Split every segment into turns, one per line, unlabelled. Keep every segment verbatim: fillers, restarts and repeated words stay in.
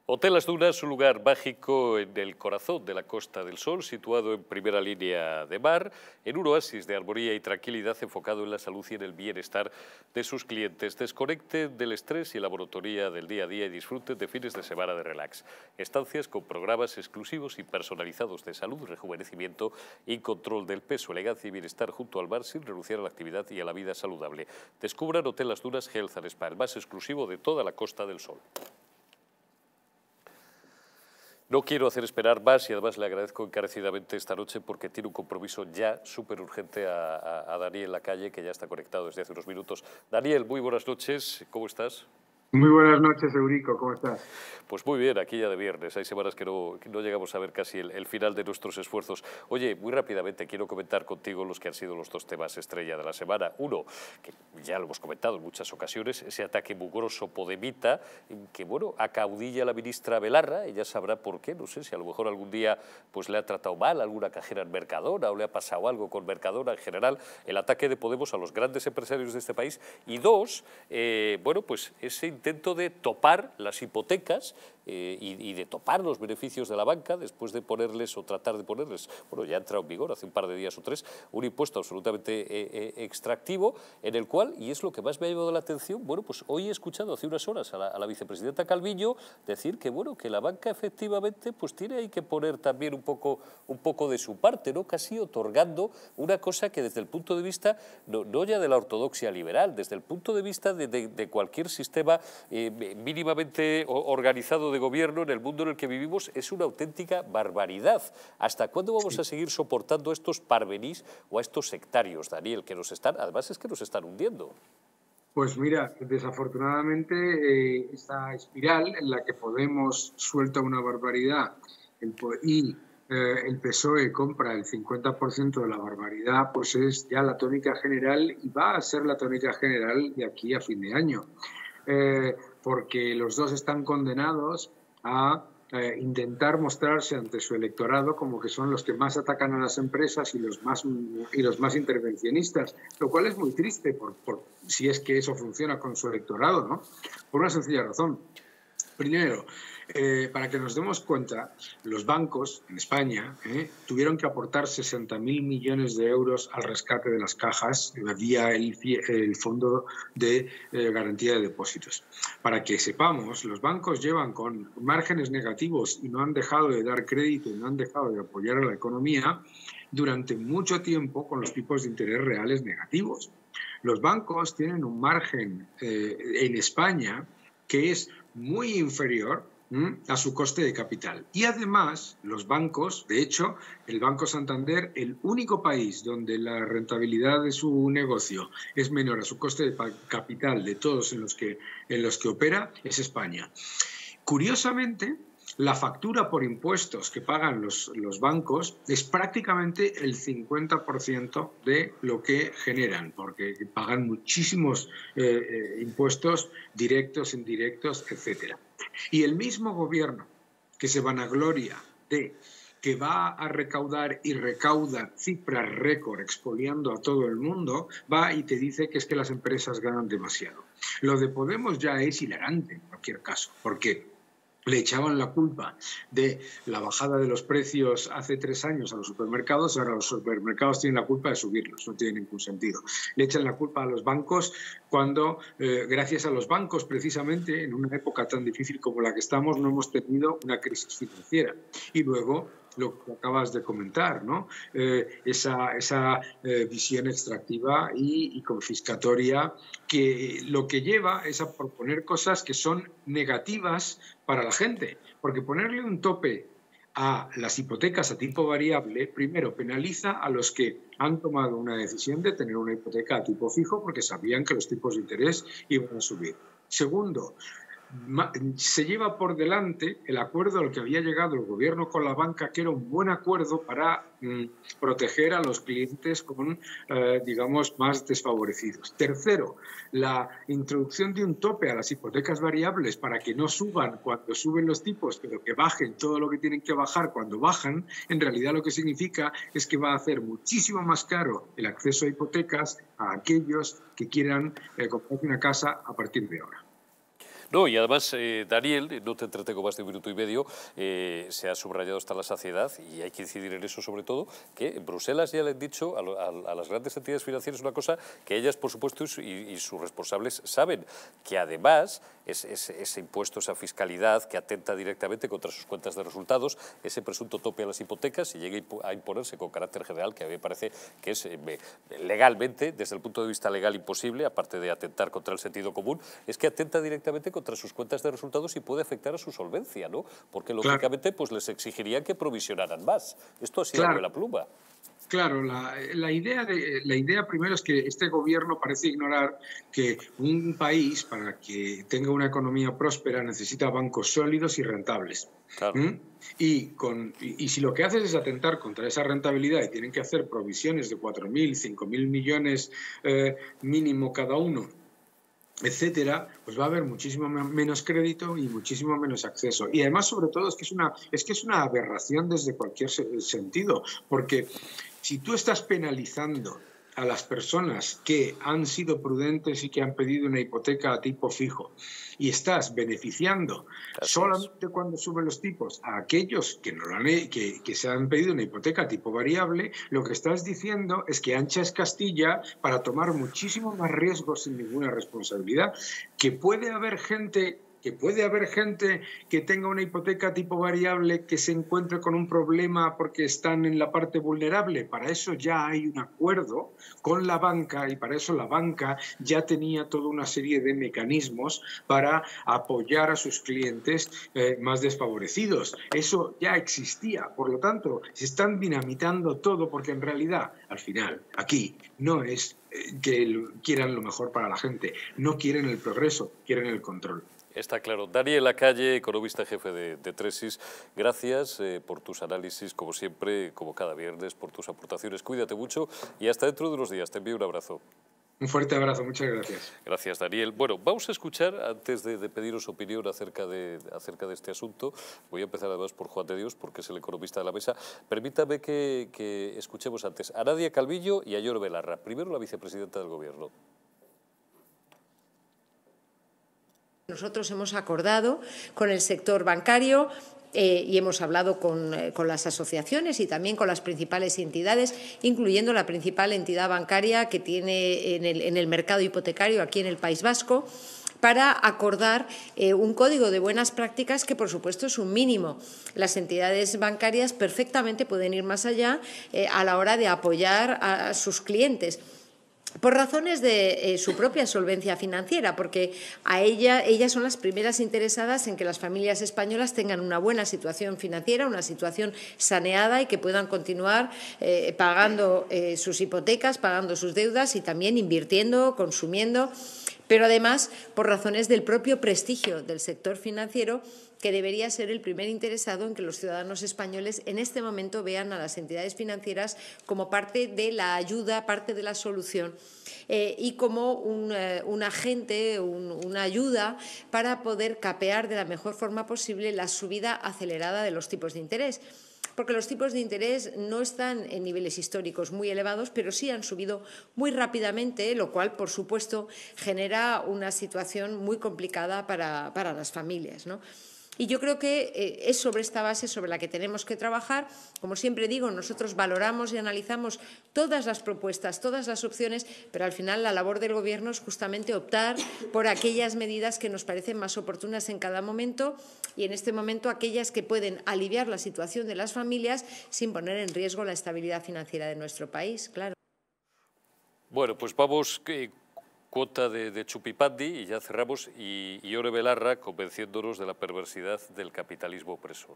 Hotel Las Dunas, un lugar mágico en el corazón de la Costa del Sol, situado en primera línea de mar, en un oasis de armonía y tranquilidad enfocado en la salud y en el bienestar de sus clientes. Desconecten del estrés y la monotonía del día a día y disfruten de fines de semana de relax. Estancias con programas exclusivos y personalizados de salud, rejuvenecimiento y control del peso, elegancia y bienestar junto al mar sin renunciar a la actividad y a la vida saludable. Descubran Hotel Las Dunas Health and Spa, el más exclusivo de toda la Costa del Sol. No quiero hacer esperar más y además le agradezco encarecidamente esta noche porque tiene un compromiso ya súper urgente a, a, a Daniel Lacalle, que ya está conectado desde hace unos minutos. Daniel, muy buenas noches, ¿cómo estás?
Muy buenas noches, Eurico, ¿cómo estás?
Pues muy bien, aquí ya de viernes, hay semanas que no, que no llegamos a ver casi el, el final de nuestros esfuerzos. Oye, muy rápidamente quiero comentar contigo los que han sido los dos temas estrella de la semana. Uno, que ya lo hemos comentado en muchas ocasiones, ese ataque mugroso podemita, que bueno, acaudilla a la ministra Belarra, ella sabrá por qué, no sé si a lo mejor algún día pues le ha tratado mal a alguna cajera en Mercadona o le ha pasado algo con Mercadona en general, el ataque de Podemos a los grandes empresarios de este país. Y dos, eh, bueno, pues ese intento de topar las hipotecas eh, y, y de topar los beneficios de la banca después de ponerles o tratar de ponerles, bueno, ya ha entrado en vigor hace un par de días o tres, un impuesto absolutamente eh, eh, extractivo en el cual, y es lo que más me ha llamado la atención, bueno, pues hoy he escuchado hace unas horas a la, a la vicepresidenta Calviño decir que, bueno, que la banca efectivamente pues tiene ahí que poner también un poco, un poco de su parte, ¿no? Casi otorgando una cosa que desde el punto de vista, no, no ya de la ortodoxia liberal, desde el punto de vista de, de, de cualquier sistema eh, mínimamente organizado de gobierno en el mundo en el que vivimos, es una auténtica barbaridad. ¿Hasta cuándo vamos sí. a seguir soportando a estos parvenís o a estos sectarios, Daniel, que nos están, además es que nos están hundiendo?
Pues mira, desafortunadamente eh, esta espiral en la que Podemos suelta una barbaridad y eh, el P S O E compra el cincuenta por ciento de la barbaridad, pues es ya la tónica general y va a ser la tónica general de aquí a fin de año. Eh, porque los dos están condenados a eh, intentar mostrarse ante su electorado como que son los que más atacan a las empresas y los más, y los más intervencionistas, lo cual es muy triste por, por, si es que eso funciona con su electorado, ¿no? Por una sencilla razón. Primero, eh, para que nos demos cuenta, los bancos en España eh, tuvieron que aportar sesenta mil millones de euros al rescate de las cajas vía el, el Fondo de eh, Garantía de Depósitos. Para que sepamos, los bancos llevan con márgenes negativos y no han dejado de dar crédito y no han dejado de apoyar a la economía durante mucho tiempo con los tipos de interés reales negativos. Los bancos tienen un margen eh, en España que es muy inferior ¿m? a su coste de capital. Y además, los bancos, de hecho, el Banco Santander, el único país donde la rentabilidad de su negocio es menor a su coste de capital de todos en los que, en los que opera, es España. Curiosamente, la factura por impuestos que pagan los, los bancos es prácticamente el cincuenta por ciento de lo que generan, porque pagan muchísimos eh, eh, impuestos directos, indirectos, etcétera. Y el mismo gobierno que se vanagloria de que va a recaudar y recauda cifras récord expoliando a todo el mundo, va y te dice que es que las empresas ganan demasiado. Lo de Podemos ya es hilarante en cualquier caso, porque le echaban la culpa de la bajada de los precios hace tres años a los supermercados, ahora los supermercados tienen la culpa de subirlos, no tiene ningún sentido. Le echan la culpa a los bancos cuando, eh, gracias a los bancos, precisamente, en una época tan difícil como la que estamos, no hemos tenido una crisis financiera. Y luego, lo que acabas de comentar, ¿no? Eh, esa, esa eh, visión extractiva y, y confiscatoria que lo que lleva es a proponer cosas que son negativas para la gente, porque ponerle un tope a las hipotecas a tipo variable, primero penaliza a los que han tomado una decisión de tener una hipoteca a tipo fijo porque sabían que los tipos de interés iban a subir. Segundo, se lleva por delante el acuerdo al que había llegado el gobierno con la banca, que era un buen acuerdo para mm, proteger a los clientes con, eh, digamos, más desfavorecidos. Tercero, la introducción de un tope a las hipotecas variables para que no suban cuando suben los tipos, pero que bajen todo lo que tienen que bajar cuando bajan, en realidad lo que significa es que va a hacer muchísimo más caro el acceso a hipotecas a aquellos que quieran eh, comprar una casa a partir de ahora.
No, y además, eh, Daniel, no te entretengo más de un minuto y medio, eh, se ha subrayado hasta la saciedad, y hay que incidir en eso sobre todo, que en Bruselas ya le han dicho a, lo, a, a las grandes entidades financieras una cosa que ellas, por supuesto, y, y sus responsables saben, que además es, es, ese impuesto, esa fiscalidad que atenta directamente contra sus cuentas de resultados, ese presunto tope a las hipotecas, y llegue a imponerse con carácter general, que a mí me parece que es eh, legalmente, desde el punto de vista legal, imposible, aparte de atentar contra el sentido común, es que atenta directamente contra sus cuentas de resultados y puede afectar a su solvencia, ¿no? Porque lógicamente pues les exigirían que provisionaran más. Esto ha sido
claro.
la pluma.
Claro, la, la, idea de, la idea primero es que este gobierno parece ignorar que un país, para que tenga una economía próspera, necesita bancos sólidos y rentables.
Claro.
¿Mm? Y, con, y, y si lo que haces es atentar contra esa rentabilidad y tienen que hacer provisiones de cuatro mil, cinco mil millones eh, mínimo cada uno, etcétera, pues va a haber muchísimo menos crédito y muchísimo menos acceso. Y además, sobre todo, es que es una, es que es una aberración desde cualquier sentido, porque si tú estás penalizando a las personas que han sido prudentes y que han pedido una hipoteca a tipo fijo y estás beneficiando Gracias. solamente cuando suben los tipos a aquellos que, no lo han, que, que se han pedido una hipoteca a tipo variable, lo que estás diciendo es que anchas Castilla para tomar muchísimo más riesgos sin ninguna responsabilidad, que puede haber gente... que puede haber gente que tenga una hipoteca tipo variable que se encuentre con un problema porque están en la parte vulnerable. Para eso ya hay un acuerdo con la banca y para eso la banca ya tenía toda una serie de mecanismos para apoyar a sus clientes eh, más desfavorecidos. Eso ya existía. Por lo tanto, se están dinamitando todo porque en realidad, al final, aquí no es eh, que quieran lo mejor para la gente. No quieren el progreso, quieren el control.
Está claro. Daniel Lacalle, economista jefe de, de Tresis, gracias eh, por tus análisis, como siempre, como cada viernes, por tus aportaciones. Cuídate mucho y hasta dentro de unos días. Te envío un abrazo.
Un fuerte abrazo, muchas gracias.
Gracias, Daniel. Bueno, vamos a escuchar, antes de, de pediros opinión acerca de, acerca de este asunto, voy a empezar además por Juan de Dios, porque es el economista de la mesa. Permítame que, que escuchemos antes a Nadia Calviño y a Ione Belarra. Primero la vicepresidenta del Gobierno.
Nosotros hemos acordado con el sector bancario eh, y hemos hablado con, eh, con las asociaciones y también con las principales entidades, incluyendo la principal entidad bancaria que tiene en el, en el mercado hipotecario aquí en el País Vasco, para acordar eh, un código de buenas prácticas que, por supuesto, es un mínimo. Las entidades bancarias perfectamente pueden ir más allá eh, a la hora de apoyar a, a sus clientes, por razones de eh, su propia solvencia financiera, porque a ella, ellas son las primeras interesadas en que las familias españolas tengan una buena situación financiera, una situación saneada y que puedan continuar eh, pagando eh, sus hipotecas, pagando sus deudas y también invirtiendo, consumiendo, pero además por razones del propio prestigio del sector financiero, que debería ser el primer interesado en que los ciudadanos españoles en este momento vean a las entidades financieras como parte de la ayuda, parte de la solución eh, y como un, eh, un agente, un, una ayuda para poder capear de la mejor forma posible la subida acelerada de los tipos de interés. Porque los tipos de interés no están en niveles históricos muy elevados, pero sí han subido muy rápidamente, lo cual, por supuesto, genera una situación muy complicada para, para las familias, ¿no? Y yo creo que eh, es sobre esta base sobre la que tenemos que trabajar. Como siempre digo, nosotros valoramos y analizamos todas las propuestas, todas las opciones, pero al final la labor del Gobierno es justamente optar por aquellas medidas que nos parecen más oportunas en cada momento y en este momento aquellas que pueden aliviar la situación de las familias sin poner en riesgo la estabilidad financiera de nuestro país, claro.
Bueno, pues vamos... Que... Cuota de, de chupipandi y ya cerramos, y Ione Belarra convenciéndonos de la perversidad del capitalismo opresor.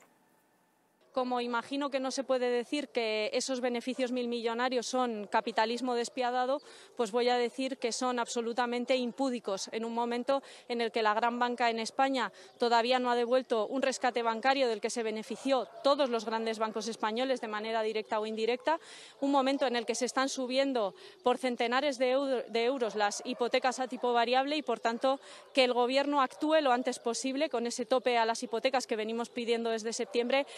Como imagino que no se puede decir que esos beneficios milmillonarios son capitalismo despiadado, pues voy a decir que son absolutamente impúdicos en un momento en el que la gran banca en España todavía no ha devuelto un rescate bancario del que se benefició todos los grandes bancos españoles de manera directa o indirecta, un momento en el que se están subiendo por centenares de, euro, de euros las hipotecas a tipo variable y, por tanto, que el Gobierno actúe lo antes posible con ese tope a las hipotecas que venimos pidiendo desde septiembre es ya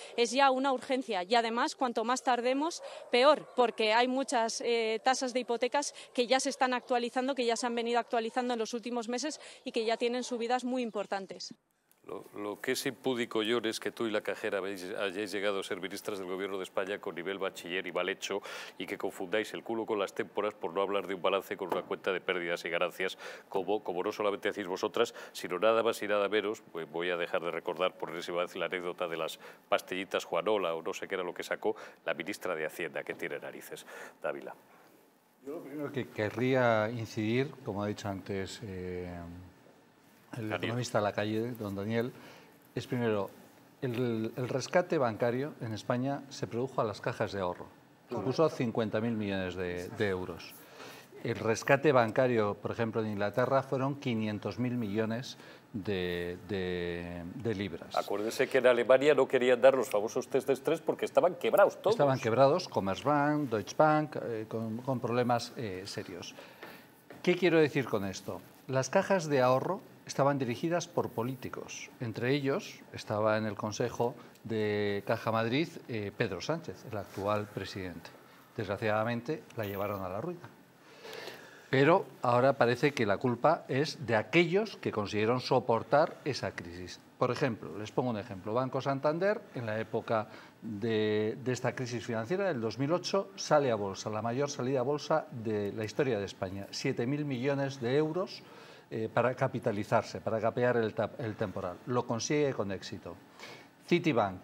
ya una urgencia y además cuanto más tardemos peor, porque hay muchas eh, tasas de hipotecas que ya se están actualizando, que ya se han venido actualizando en los últimos meses y que ya tienen subidas muy importantes.
Lo, lo que es impúdico, Yor, es que tú y la cajera habéis, hayáis llegado a ser ministras del Gobierno de España con nivel bachiller y mal hecho y que confundáis el culo con las témporas por no hablar de un balance con una cuenta de pérdidas y ganancias, como, como no solamente hacéis vosotras, sino nada más y nada menos. Pues voy a dejar de recordar por enésima vez la anécdota de las pastillitas Juanola o no sé qué era lo que sacó la ministra de Hacienda, que tiene narices. Dávila.
Yo lo primero que querría incidir, como ha dicho antes eh, el
Daniel.
economista de la calle, don Daniel, es primero, el, el rescate bancario en España se produjo a las cajas de ahorro. Supuso cincuenta mil millones de, de euros. El rescate bancario, por ejemplo, en Inglaterra fueron quinientos mil millones de, de, de libras.
Acuérdense que en Alemania no querían dar los famosos test de estrés porque estaban quebrados todos.
Estaban quebrados, Commerzbank, Deutsche Bank, eh, con, con problemas eh, serios. ¿Qué quiero decir con esto? Las cajas de ahorro estaban dirigidas por políticos. Entre ellos estaba en el Consejo de Caja Madrid eh, Pedro Sánchez, el actual presidente. Desgraciadamente la llevaron a la ruina. Pero ahora parece que la culpa es de aquellos que consiguieron soportar esa crisis. Por ejemplo, les pongo un ejemplo. Banco Santander, en la época de, de esta crisis financiera, del dos mil ocho, sale a bolsa, la mayor salida a bolsa de la historia de España. siete mil millones de euros eh, para capitalizarse, para capear el, el temporal. Lo consigue con éxito. Citibank,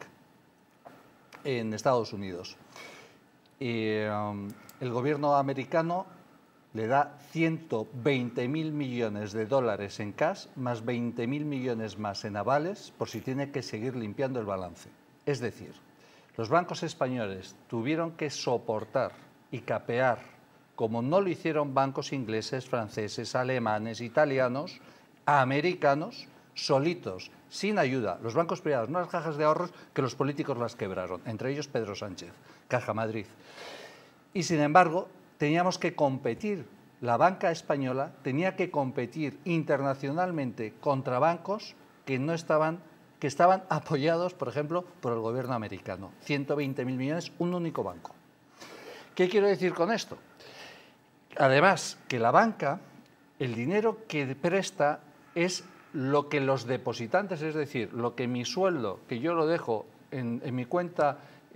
en Estados Unidos. Eh, um, el gobierno americano le da ciento veinte mil millones de dólares en cash, más veinte mil millones más en avales, por si tiene que seguir limpiando el balance. Es decir, los bancos españoles tuvieron que soportar y capear, como no lo hicieron bancos ingleses, franceses, alemanes, italianos, americanos, solitos, sin ayuda. Los bancos privados, no las cajas de ahorros, que los políticos las quebraron, entre ellos Pedro Sánchez, Caja Madrid. Y sin embargo, teníamos que competir, la banca española tenía que competir internacionalmente contra bancos que no estaban, que estaban apoyados, por ejemplo, por el gobierno americano. ciento veinte mil millones, un único banco. ¿Qué quiero decir con esto? Además, que la banca, el dinero que presta es lo que los depositantes, es decir, lo que mi sueldo, que yo lo dejo en, en mi cuenta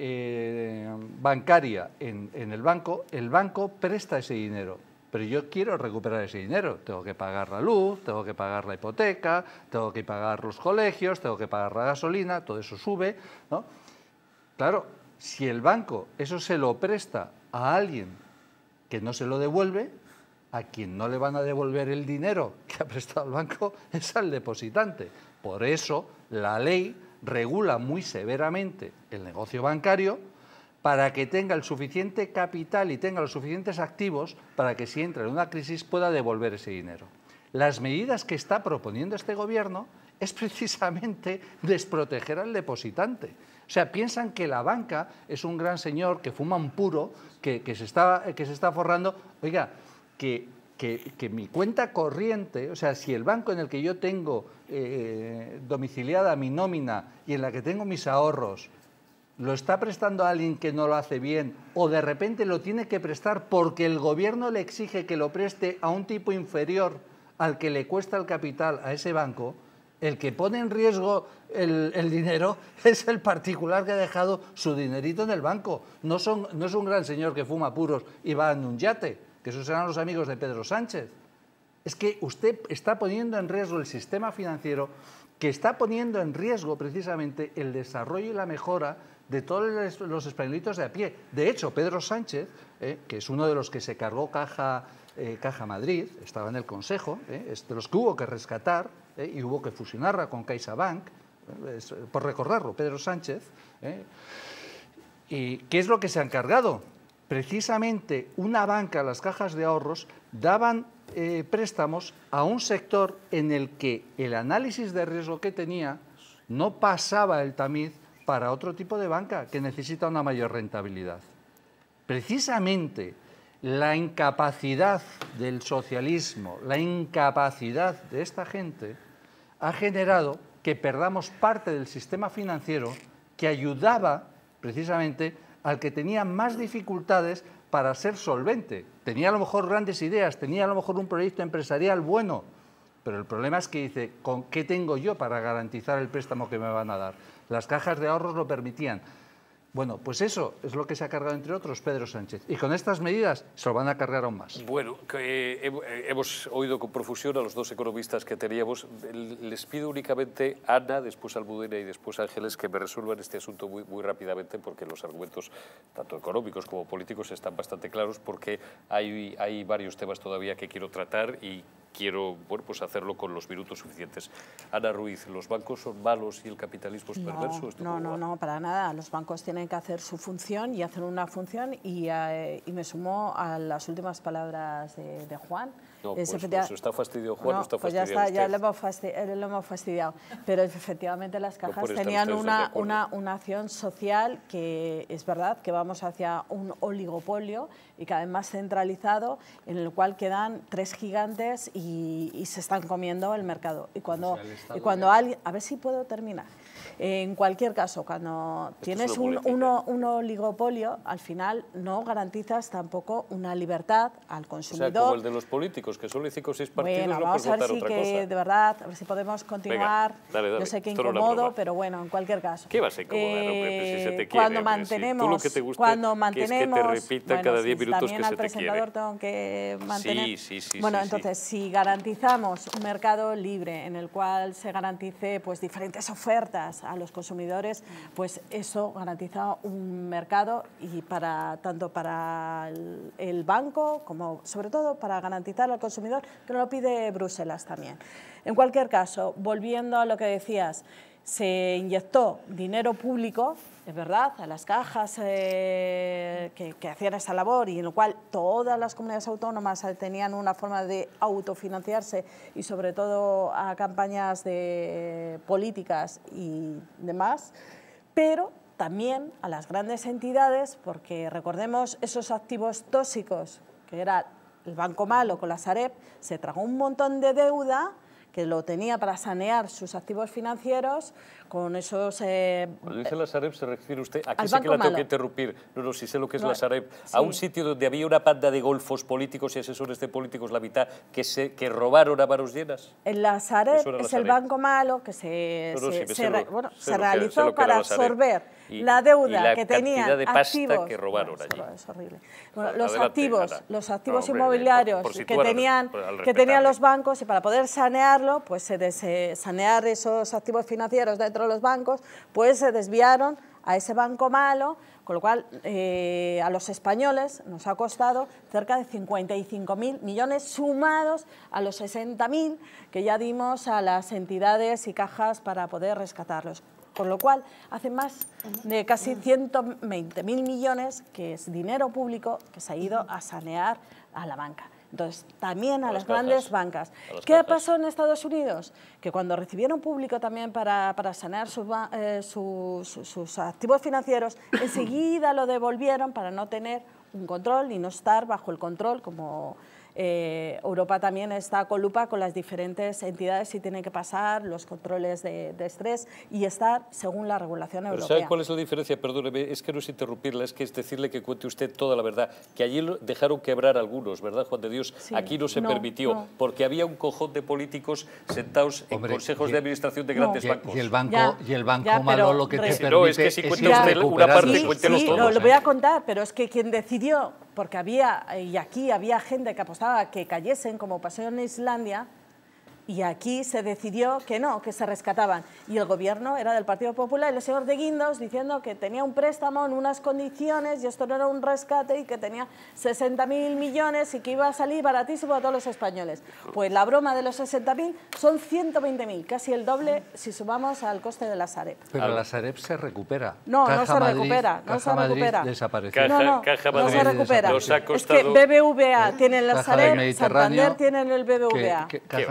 Eh, bancaria en, en el banco, el banco presta ese dinero, pero yo quiero recuperar ese dinero. Tengo que pagar la luz, tengo que pagar la hipoteca, tengo que pagar los colegios, tengo que pagar la gasolina, todo eso sube, ¿no? Claro, si el banco eso se lo presta a alguien que no se lo devuelve, a quien no le van a devolver el dinero que ha prestado el banco es al depositante. Por eso la ley regula muy severamente el negocio bancario para que tenga el suficiente capital y tenga los suficientes activos para que si entra en una crisis pueda devolver ese dinero. Las medidas que está proponiendo este gobierno es precisamente desproteger al depositante. O sea, piensan que la banca es un gran señor que fuma un puro, que, que, se, está, que se está forrando. Oiga, que... Que, que mi cuenta corriente, o sea, si el banco en el que yo tengo eh, domiciliada mi nómina y en la que tengo mis ahorros, lo está prestando a alguien que no lo hace bien o de repente lo tiene que prestar porque el gobierno le exige que lo preste a un tipo inferior al que le cuesta el capital a ese banco, el que pone en riesgo el, el dinero es el particular que ha dejado su dinerito en el banco. No, son, no es un gran señor que fuma puros y va en un yate, que esos serán los amigos de Pedro Sánchez. Es que usted está poniendo en riesgo el sistema financiero, que está poniendo en riesgo precisamente el desarrollo y la mejora de todos los españolitos de a pie. De hecho, Pedro Sánchez, eh, que es uno de los que se cargó Caja, eh, Caja Madrid, estaba en el Consejo, eh, es de los que hubo que rescatar eh, y hubo que fusionarla con CaixaBank, eh, es, por recordarlo, Pedro Sánchez. Eh, ¿Y qué es lo que se han cargado? Precisamente una banca, las cajas de ahorros, daban eh, préstamos a un sector en el que el análisis de riesgo que tenía no pasaba el tamiz para otro tipo de banca que necesita una mayor rentabilidad. Precisamente la incapacidad del socialismo, la incapacidad de esta gente ha generado que perdamos parte del sistema financiero que ayudaba precisamente al que tenía más dificultades para ser solvente. Tenía a lo mejor grandes ideas, tenía a lo mejor un proyecto empresarial bueno, pero el problema es que dice, ¿con qué tengo yo para garantizar el préstamo que me van a dar? Las cajas de ahorros lo permitían. Bueno, pues eso es lo que se ha cargado, entre otros, Pedro Sánchez. Y con estas medidas se lo van a cargar aún más.
Bueno, que, eh, hemos oído con profusión a los dos economistas que teníamos. Les pido únicamente, Ana, después Almudena y después Ángeles, que me resuelvan este asunto muy, muy rápidamente, porque los argumentos, tanto económicos como políticos, están bastante claros, porque hay, hay varios temas todavía que quiero tratar y quiero, bueno, pues hacerlo con los minutos suficientes. Ana Ruiz, ¿los bancos son malos y el capitalismo es perverso?
No, no, no, no, para nada. Los bancos tienen que hacer su función y hacen una función y, eh, y me sumo a las últimas palabras de, de Juan.
No,
es
pues, pues está fastidiado Juan,
no,
no está
pues ya
fastidiado
está, ya
usted.
lo hemos, fastidiado, lo hemos fastidiado. Pero efectivamente las cajas
no
tenían una, una, una acción social que es verdad que vamos hacia un oligopolio y cada vez más centralizado, en el cual quedan tres gigantes y, y se están comiendo el mercado. Y cuando, o sea, y cuando alguien... A ver si puedo terminar. En cualquier caso, cuando Esto tienes un, uno, un oligopolio, al final no garantizas tampoco una libertad al consumidor.
O sea, como el de los políticos, que solo hay cinco o seis partidos,
bueno,
no
vamos
puedes
a ver
votar
si
otra
que,
cosa.
de verdad, a ver si podemos continuar.
Venga, dale, dale.
Yo sé que
Esto no
incomodo,
es
pero bueno, en cualquier caso.
¿Qué vas a incomodar,
eh,
hombre? Pues si se te quiere,
cuando
hombre,
mantenemos,
si tú lo que te gusta
cuando mantenemos,
que es que te repita
bueno,
cada diez
si
minutos
también
que
al
se te
presentador
quiere.
tengo que mantener.
Sí, sí, sí.
Bueno,
sí,
entonces,
sí.
si garantizamos un mercado libre en el cual se garantice pues diferentes ofertas a los consumidores, pues eso garantiza un mercado y para tanto para el, el banco como sobre todo para garantizar al consumidor, que no lo pide Bruselas también. En cualquier caso, volviendo a lo que decías, se inyectó dinero público, es verdad, a las cajas eh, que, que hacían esa labor y en lo cual todas las comunidades autónomas tenían una forma de autofinanciarse y sobre todo a campañas de políticas y demás, pero también a las grandes entidades, porque recordemos esos activos tóxicos, que era el Banco Malo con la Sareb, se tragó un montón de deuda que lo tenía para sanear sus activos financieros con esos... Eh,
Cuando dice la Sareb, ¿se refiere usted? Aquí
al
sí que la
Banco
tengo
Malo.
que interrumpir. No, no, sí sé lo que es
No,
la Sareb.
sí.
A un sitio donde había una panda de golfos políticos y asesores de políticos, la mitad, que, se, que robaron a manos llenas.
En la Sareb
Eso era la
es el
Sareb.
Banco Malo que se,
No, no,
se,
sí, me
se,
sé
re-
lo-
bueno,
sé
se
lo que- sé
realizó
lo que era
para
la Sareb.
absorber
Y-
la deuda
y la
que
cantidad
tenían
de pasta
activos...
que robaron
Bueno,
allí.
es horrible. Bueno, los
Adelante,
activos,
Ana.
los activos
No, hombre,
inmobiliarios
por- por
que,
situar al-
tenían,
por- al
que tenían
respetable.
los bancos y para poder sanearlo, pues se des, eh, sanear esos activos financieros dentro de los bancos, pues se desviaron a ese Banco Malo, con lo cual eh, a los españoles nos ha costado cerca de cincuenta y cinco mil millones sumados a los sesenta mil que ya dimos a las entidades y cajas para poder rescatarlos. Con lo cual, hace más de casi ciento veinte mil millones, que es dinero público, que se ha ido a sanear a la banca. Entonces, también a,
A
las,
las
grandes
cajas.
bancas.
A las
¿Qué
cajas.
pasó en Estados Unidos? Que cuando recibieron público también para, para sanear sus, ba- eh, sus, sus- sus activos financieros, enseguida lo devolvieron para no tener un control y no estar bajo el control como... Eh, Europa también está con lupa con las diferentes entidades y tiene que pasar los controles de, de estrés y estar según la regulación
Pero
europea.
¿sabe cuál es la diferencia? Perdóneme, es que no es interrumpirla, es que es decirle que cuente usted toda la verdad. Que allí lo dejaron quebrar algunos, ¿verdad, Juan de Dios?
Sí.
Aquí no se
No,
permitió,
no.
porque había un cojón de políticos sentados
Hombre,
en consejos
y-
de administración de
No.
grandes
Y,
bancos.
y el banco,
Ya,
y el banco
ya,
malo
pero
lo que te
res-
permite
No, es que si
es
cuenta
ir
usted una
recuperando.
parte,
Sí,
cuéntelos
sí,
todos,
lo, lo
¿eh?
voy a contar, pero es que quien decidió, porque había, y aquí había gente que apostaba que cayesen, como pasó en Islandia, y aquí se decidió que no, que se rescataban. Y el gobierno era del Partido Popular, y el señor de Guindos diciendo que tenía un préstamo en unas condiciones y esto no era un rescate y que tenía sesenta mil millones y que iba a salir baratísimo a todos los españoles. Pues la broma de los sesenta mil son ciento veinte mil, casi el doble si sumamos al coste de la Sareb.
Pero la Sareb se recupera.
No,
Caja
no se
Madrid-
recupera, no
Caja
se
Madrid
recupera.
desapareció.
Caja-
No, no,
Caja
no
Madrid
se recupera.
nos ha
Es que
costado-
B B V A tiene la
Caja del
Sareb,
Mediterráneo,
Santander tiene el B B V A.
que- que
Qué
Caja
va, qué
Mediterráneo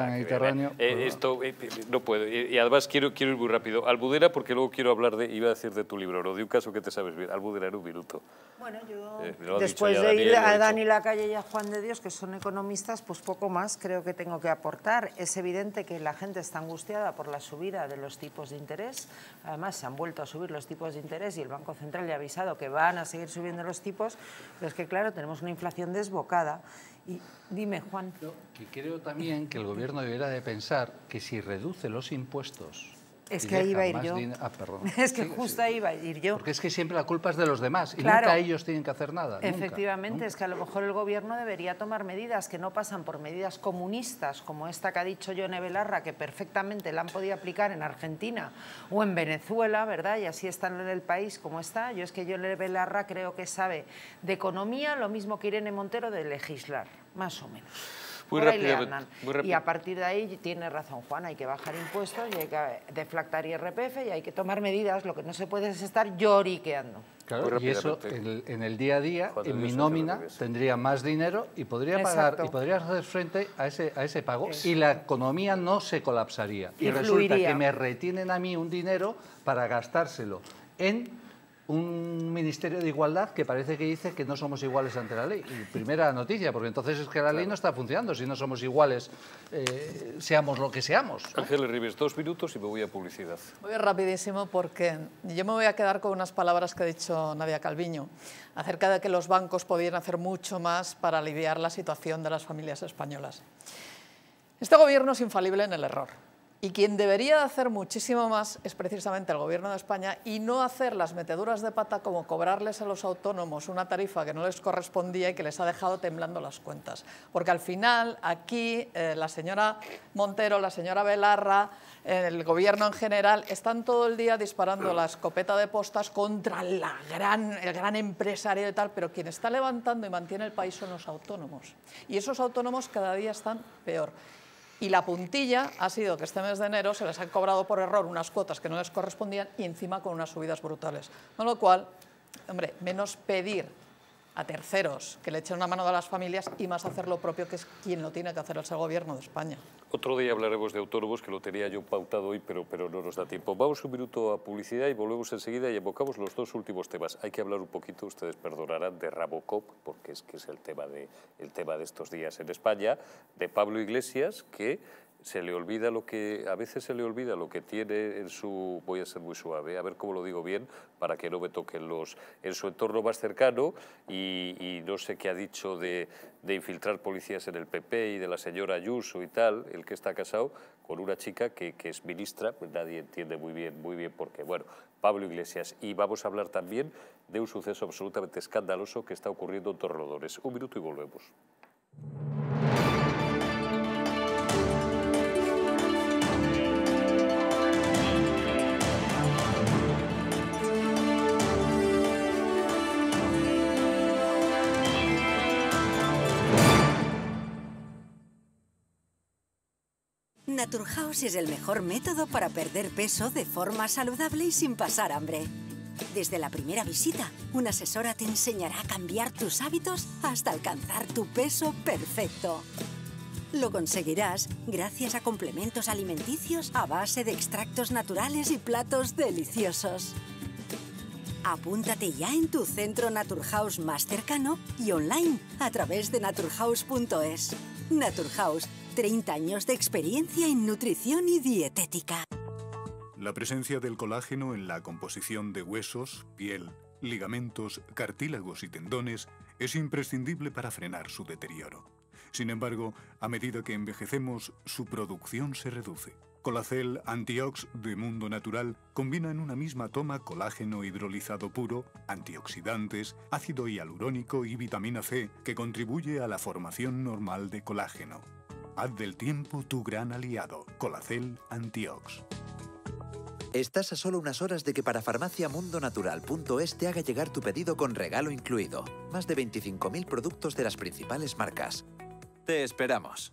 Mediterráneo.
Eh, esto eh, no puedo. Y, y además quiero, quiero ir muy rápido. Albudera, porque luego quiero hablar de, iba a decir de tu libro, no, de un caso que te sabes bien. Albudera en un minuto.
Bueno, yo,
eh,
después de
Daniel,
ir a Dani Lacalle y a Juan de Dios, que son economistas, pues poco más creo que tengo que aportar. Es evidente que la gente está angustiada por la subida de los tipos de interés. Además, se han vuelto a subir los tipos de interés y el Banco Central ya ha avisado que van a seguir subiendo los tipos. Pero es que, claro, tenemos una inflación desbocada. Y dime, Juan.
Que creo también que el Gobierno debería de pensar que si reduce los impuestos...
Es que ahí iba a ir yo.
Ah, perdón.
Es que
sí,
justo
sí.
ahí iba a ir yo.
Porque es que siempre la culpa es de los demás y
claro,
nunca ellos tienen que hacer nada.
Efectivamente,
nunca, nunca.
Es que a lo mejor el Gobierno debería tomar medidas que no pasan por medidas comunistas, como esta que ha dicho Yone Belarra, que perfectamente la han podido aplicar en Argentina o en Venezuela, ¿verdad? Y así están en el país como está. Yo es que Yone Belarra creo que sabe de economía lo mismo que Irene Montero de legislar, más o menos.
Muy
Por ahí le
rápidamente,
andan.
muy
y a partir de ahí tiene razón Juan, hay que bajar impuestos y hay que deflactar I R P F y hay que tomar medidas. Lo que no se puede es estar lloriqueando.
Claro, y eso en el, en el día a día, en mi nómina, tendría más dinero y podría pagar Exacto. y podría hacer frente a ese, a ese pago Eso. y la economía no se colapsaría. Y, y resulta que me retienen a mí un dinero para gastárselo en un Ministerio de Igualdad que parece que dice que no somos iguales ante la ley. Y primera noticia, porque entonces es que la ley no está funcionando. Si no somos iguales, eh, seamos lo que seamos, ¿no?
Ángeles Ribes, dos minutos y me voy a publicidad.
Voy rapidísimo porque yo me voy a quedar con unas palabras que ha dicho Nadia Calviño acerca de que los bancos podían hacer mucho más para aliviar la situación de las familias españolas. Este gobierno es infalible en el error. Y quien debería de hacer muchísimo más es precisamente el Gobierno de España y no hacer las meteduras de pata como cobrarles a los autónomos una tarifa que no les correspondía y que les ha dejado temblando las cuentas. Porque al final aquí eh, la señora Montero, la señora Belarra, eh, el Gobierno en general están todo el día disparando la escopeta de postas contra la gran, el gran empresario y tal, pero quien está levantando y mantiene el país son los autónomos. Y esos autónomos cada día están peor. Y la puntilla ha sido que este mes de enero se les han cobrado por error unas cuotas que no les correspondían y encima con unas subidas brutales. Con lo cual, hombre, menos pedir a terceros que le echen una mano a las familias y más hacer lo propio, que es quien lo tiene que hacer, es el Gobierno de España.
Otro día hablaremos de autónomos, que lo tenía yo pautado hoy, pero, pero no nos da tiempo. Vamos un minuto a publicidad y volvemos enseguida y evocamos los dos últimos temas. Hay que hablar un poquito, ustedes perdonarán, de Rabocop, porque es que es el tema de, el tema de estos días en España, de Pablo Iglesias, que se le olvida lo que, a veces se le olvida lo que tiene en su, voy a ser muy suave, a ver cómo lo digo bien, para que no me toquen los, en su entorno más cercano, y, y no sé qué ha dicho de, de infiltrar policías en el P P y de la señora Ayuso y tal, el que está casado con una chica que, que es ministra, pues nadie entiende muy bien, muy bien por qué. Bueno, Pablo Iglesias, y vamos a hablar también de un suceso absolutamente escandaloso que está ocurriendo en Torrelodones. Un minuto y volvemos.
Naturhaus es el mejor método para perder peso de forma saludable y sin pasar hambre. Desde la primera visita, una asesora te enseñará a cambiar tus hábitos hasta alcanzar tu peso perfecto. Lo conseguirás gracias a complementos alimenticios a base de extractos naturales y platos deliciosos. Apúntate ya en tu centro Naturhaus más cercano y online a través de naturhaus punto es. Naturhaus, treinta años de experiencia en nutrición y dietética.
La presencia del colágeno en la composición de huesos, piel, ligamentos, cartílagos y tendones es imprescindible para frenar su deterioro. Sin embargo, a medida que envejecemos, su producción se reduce. Colacel Antiox de Mundo Natural combina en una misma toma colágeno hidrolizado puro, antioxidantes, ácido hialurónico y vitamina C que contribuye a la formación normal de colágeno. Haz del tiempo tu gran aliado. Colacel Antiox.
Estás a solo unas horas de que para farmacia mundo natural punto es te haga llegar tu pedido con regalo incluido. Más de veinticinco mil productos de las principales marcas. Te esperamos.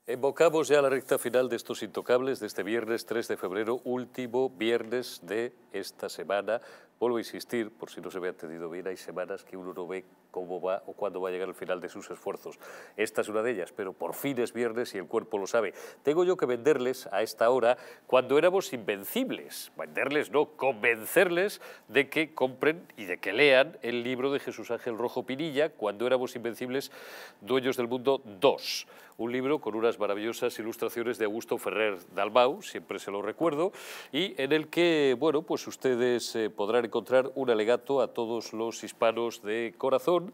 Evocamos ya la recta final de estos intocables de este viernes tres de febrero, último viernes de esta semana. Vuelvo a insistir, por si no se me ha entendido bien, hay semanas que uno no ve cómo va o cuándo va a llegar el final de sus esfuerzos. Esta es una de ellas, pero por fin es viernes y el cuerpo lo sabe. Tengo yo que venderles a esta hora cuando éramos invencibles. Venderles, no, convencerles de que compren y de que lean el libro de Jesús Ángel Rojo Pinilla, Cuando éramos invencibles, Dueños del Mundo dos. Un libro con unas maravillosas ilustraciones de Augusto Ferrer Dalmau, siempre se lo recuerdo, y en el que, bueno, pues ustedes eh, podrán encontrar un alegato a todos los hispanos de corazón,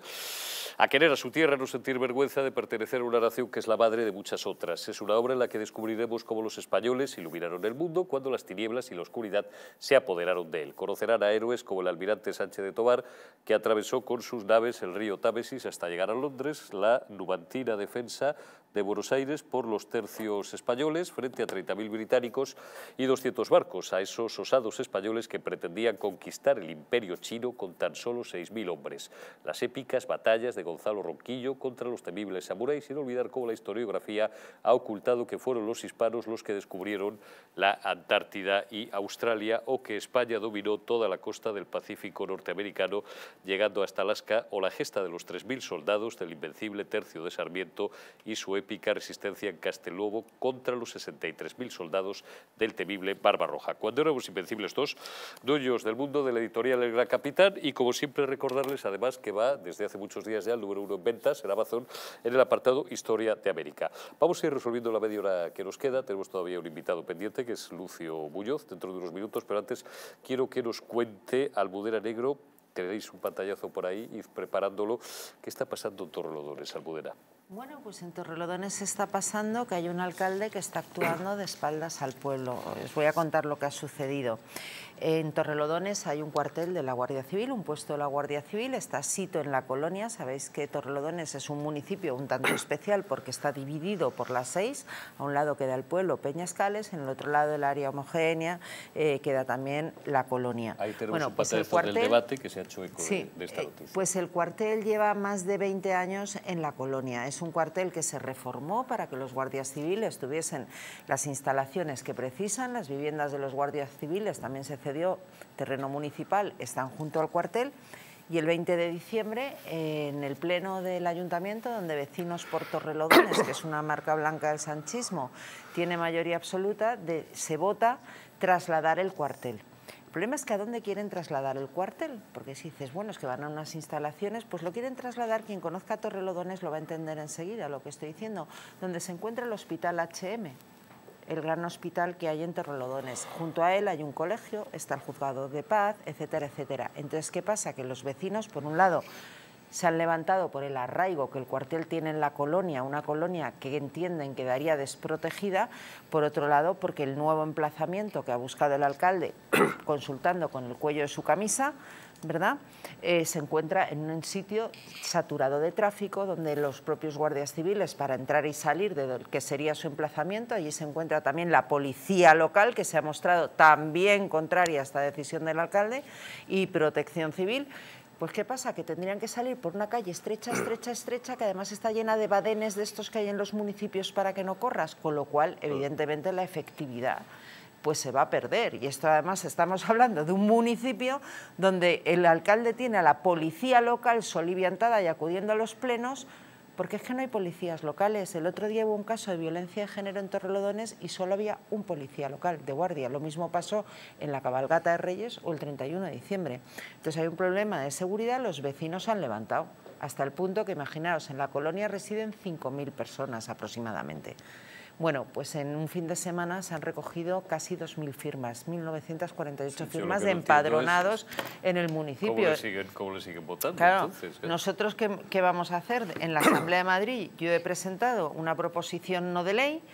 a querer a su tierra, no sentir vergüenza de pertenecer a una nación que es la madre de muchas otras. Es una obra en la que descubriremos cómo los españoles iluminaron el mundo cuando las tinieblas y la oscuridad se apoderaron de él. Conocerán a héroes como el almirante Sánchez de Tobar, que atravesó con sus naves el río Támesis hasta llegar a Londres, la numantina defensa de Buenos Aires por los tercios españoles frente a treinta mil británicos y doscientos barcos, a esos osados españoles que pretendían conquistar el imperio chino con tan solo seis mil hombres. Las épicas batallas de Gonzalo Ronquillo contra los temibles samuráis, sin olvidar cómo la historiografía ha ocultado que fueron los hispanos los que descubrieron la Antártida y Australia, o que España dominó toda la costa del Pacífico norteamericano, llegando hasta Alaska, o la gesta de los tres mil soldados del invencible Tercio de Sarmiento y su épica resistencia en Castelnuovo contra los sesenta y tres mil soldados del temible Barbarroja. Cuando éramos invencibles dos, Dueños del Mundo, de la editorial El Gran Capitán, y como siempre recordarles además que va desde hace muchos días ya el número uno en ventas en Amazon en el apartado Historia de América. Vamos a ir resolviendo la media hora que nos queda. Tenemos todavía un invitado pendiente que es Lucio Muñoz dentro de unos minutos, pero antes quiero que nos cuente, Almudena Negro, tenéis un pantallazo por ahí, id preparándolo. ¿Qué está pasando en Torrelodones, Almudena?
Bueno, pues en Torrelodones está pasando que hay un alcalde que está actuando de espaldas al pueblo. Os voy a contar lo que ha sucedido. En Torrelodones hay un cuartel de la Guardia Civil, un puesto de la Guardia Civil, está sito en la colonia. Sabéis que Torrelodones es un municipio un tanto especial porque está dividido por las seis. A un lado queda el pueblo Peñascales, en el otro lado el área homogénea, eh, queda también la colonia.
Ahí tenemos
bueno,
un
pues
pantallazo
cuartel,
del debate que se ha hecho eco
sí,
de, de esta noticia.
Pues el cuartel lleva más de veinte años en la colonia. Es un cuartel que se reformó para que los guardias civiles tuviesen las instalaciones que precisan. Las viviendas de los guardias civiles también se cedió terreno municipal, están junto al cuartel. Y el veinte de diciembre, en el pleno del ayuntamiento, donde Vecinos por Torrelodones, que es una marca blanca del sanchismo, tiene mayoría absoluta, de, se vota trasladar el cuartel. El problema es que ¿a dónde quieren trasladar el cuartel? Porque si dices, bueno, es que van a unas instalaciones, pues lo quieren trasladar, quien conozca Torrelodones lo va a entender enseguida, lo que estoy diciendo, donde se encuentra el Hospital H M, el gran hospital que hay en Torrelodones. Junto a él hay un colegio, está el juzgado de paz, etcétera, etcétera. Entonces, ¿qué pasa? Que los vecinos, por un lado, se han levantado por el arraigo que el cuartel tiene en la colonia, una colonia que entienden quedaría desprotegida, por otro lado porque el nuevo emplazamiento que ha buscado el alcalde, consultando con el cuello de su camisa, ¿verdad?, eh, se encuentra en un sitio saturado de tráfico, donde los propios guardias civiles, para entrar y salir de lo que sería su emplazamiento, allí se encuentra también la policía local, que se ha mostrado también contraria a esta decisión del alcalde, y Protección Civil. Pues ¿qué pasa? Que tendrían que salir por una calle estrecha, estrecha, estrecha, que además está llena de badenes de estos que hay en los municipios para que no corras, con lo cual, evidentemente, la efectividad pues se va a perder. Y esto además estamos hablando de un municipio donde el alcalde tiene a la policía local soliviantada y acudiendo a los plenos, porque es que no hay policías locales. El otro día hubo un caso de violencia de género en Torrelodones y solo había un policía local de guardia. Lo mismo pasó en la cabalgata de Reyes o el treinta y uno de diciembre. Entonces hay un problema de seguridad, los vecinos se han levantado, hasta el punto que, imaginaos, en la colonia residen cinco mil personas aproximadamente. Bueno, pues en un fin de semana se han recogido casi dos mil firmas, mil novecientas cuarenta y ocho sí, firmas de no empadronados es, en el municipio.
¿Cómo le siguen, cómo le siguen votando?
Claro,
entonces, ¿eh?
Nosotros, ¿qué, ¿qué vamos a hacer? En la Asamblea de Madrid yo he presentado una proposición no de ley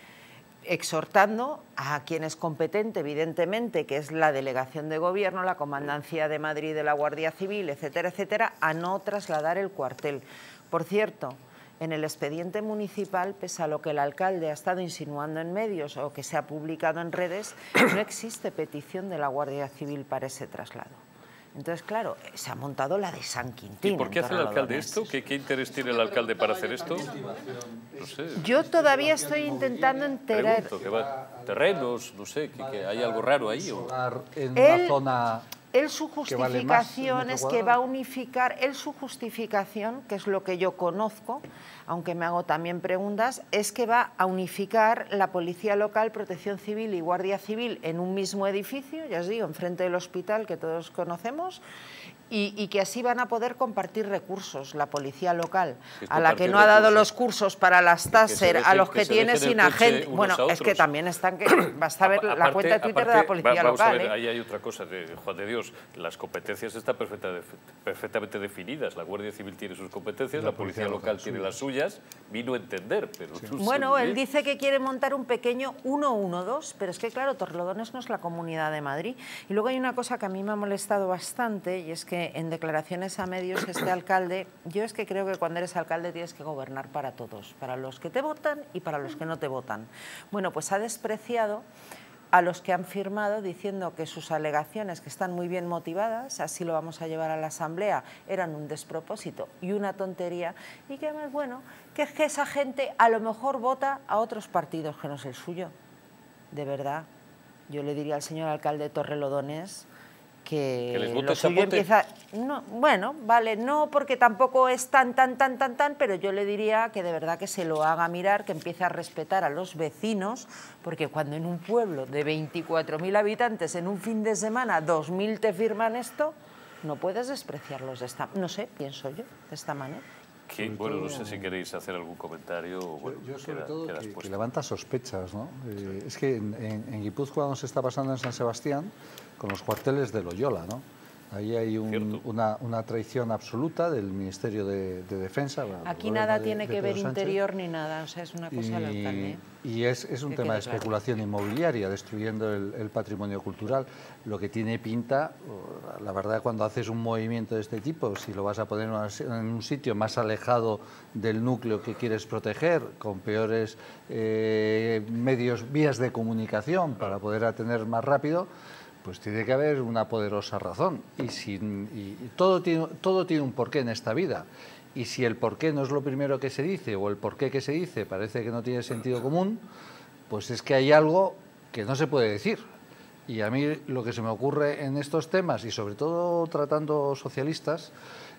exhortando a quien es competente, evidentemente, que es la delegación de gobierno, la Comandancia de Madrid de la Guardia Civil, etcétera, etcétera, a no trasladar el cuartel. Por cierto, en el expediente municipal, pese a lo que el alcalde ha estado insinuando en medios o que se ha publicado en redes, no existe petición de la Guardia Civil para ese traslado. Entonces, claro, se ha montado la de San Quintín.
¿Y por qué hace el alcalde esto? ¿Qué, ¿Qué interés tiene el alcalde para hacer esto? No sé.
Yo todavía estoy intentando enterar...
Pregunto, que va, terrenos, no sé, que, que hay algo raro ahí. ¿O?
En
Él,
una zona...
Él su justificación
vale
es que va a unificar, él su justificación, que es lo que yo conozco, aunque me hago también preguntas, es que va a unificar la Policía Local, Protección Civil y Guardia Civil en un mismo edificio, ya os digo, enfrente del hospital que todos conocemos, y, y que así van a poder compartir recursos la Policía Local, a la que no ha dado los cursos para las Taser, a los que, que tiene sin agente. Bueno, es que también están que basta ver la aparte, cuenta de Twitter aparte, de la Policía
vamos
Local.
A ver,
¿eh?
ahí hay otra cosa, de, Juan de Dios, las competencias están perfecta, perfectamente definidas. La Guardia Civil tiene sus competencias, la, la Policía, Policía Local, local tiene las suyas. Vino a entender, pero sí. no
Bueno,
sé
él dice que quiere montar un pequeño uno uno dos, pero es que claro, Torrelodones no es la Comunidad de Madrid. Y luego hay una cosa que a mí me ha molestado bastante, y es que en declaraciones a medios este alcalde, yo es que creo que cuando eres alcalde tienes que gobernar para todos, para los que te votan y para los que no te votan. Bueno, pues ha despreciado a los que han firmado diciendo que sus alegaciones, que están muy bien motivadas, así lo vamos a llevar a la Asamblea, eran un despropósito y una tontería, y que además, bueno, que es que esa gente a lo mejor vota a otros partidos que no es el suyo. De verdad, yo le diría al señor alcalde de Torrelodones que,
que les vote
lo suyo empieza... No, bueno, vale, no porque tampoco es tan, tan, tan, tan, tan, pero yo le diría que de verdad que se lo haga mirar, que empiece a respetar a los vecinos, porque cuando en un pueblo de veinticuatro mil habitantes en un fin de semana dos mil te firman esto, no puedes despreciarlos de esta... No sé, pienso yo, de esta manera.
Que, bueno, no sé si queréis hacer algún comentario. Bueno,
yo sobre
queda,
todo
queda
que, que levanta sospechas, ¿no? Eh, es que en, en, en Guipúzcoa nos está pasando en San Sebastián con los cuarteles de Loyola, ¿no? Ahí hay un, una, una traición absoluta del Ministerio de, de Defensa.
Aquí nada de, tiene de que ver interior ni nada, o sea, es una cosa
y,
del alcalde.
Y es, es un tema de especulación claro. inmobiliaria, destruyendo el, el patrimonio cultural. Lo que tiene pinta, la verdad, cuando haces un movimiento de este tipo, si lo vas a poner en un sitio más alejado del núcleo que quieres proteger, con peores eh, medios, vías de comunicación para poder atender más rápido, pues tiene que haber una poderosa razón. Y, si, y, y todo, tiene, todo tiene un porqué en esta vida. Y si el porqué no es lo primero que se dice, o el porqué que se dice parece que no tiene sentido común, pues es que hay algo que no se puede decir. Y a mí lo que se me ocurre en estos temas, y sobre todo tratando socialistas,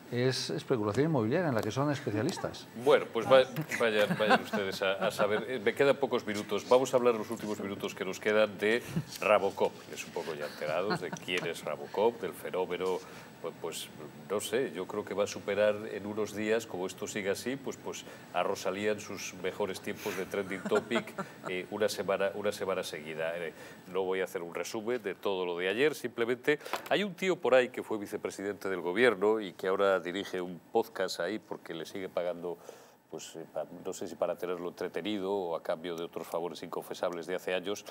es especulación inmobiliaria, en la que son especialistas.
Bueno, pues vayan, vayan ustedes a, a saber. Me quedan pocos minutos. Vamos a hablar los últimos minutos que nos quedan de Rabocop. Es un poco ya enterados de quién es Rabocop, del fenómeno. Pues, pues no sé, yo creo que va a superar en unos días, como esto siga así, pues, pues a Rosalía en sus mejores tiempos de trending topic eh, una, semana, una semana seguida. Eh, no voy a hacer un resumen de todo lo de ayer, simplemente hay un tío por ahí que fue vicepresidente del gobierno y que ahora dirige un podcast ahí porque le sigue pagando, pues no sé si para tenerlo entretenido o a cambio de otros favores inconfesables de hace años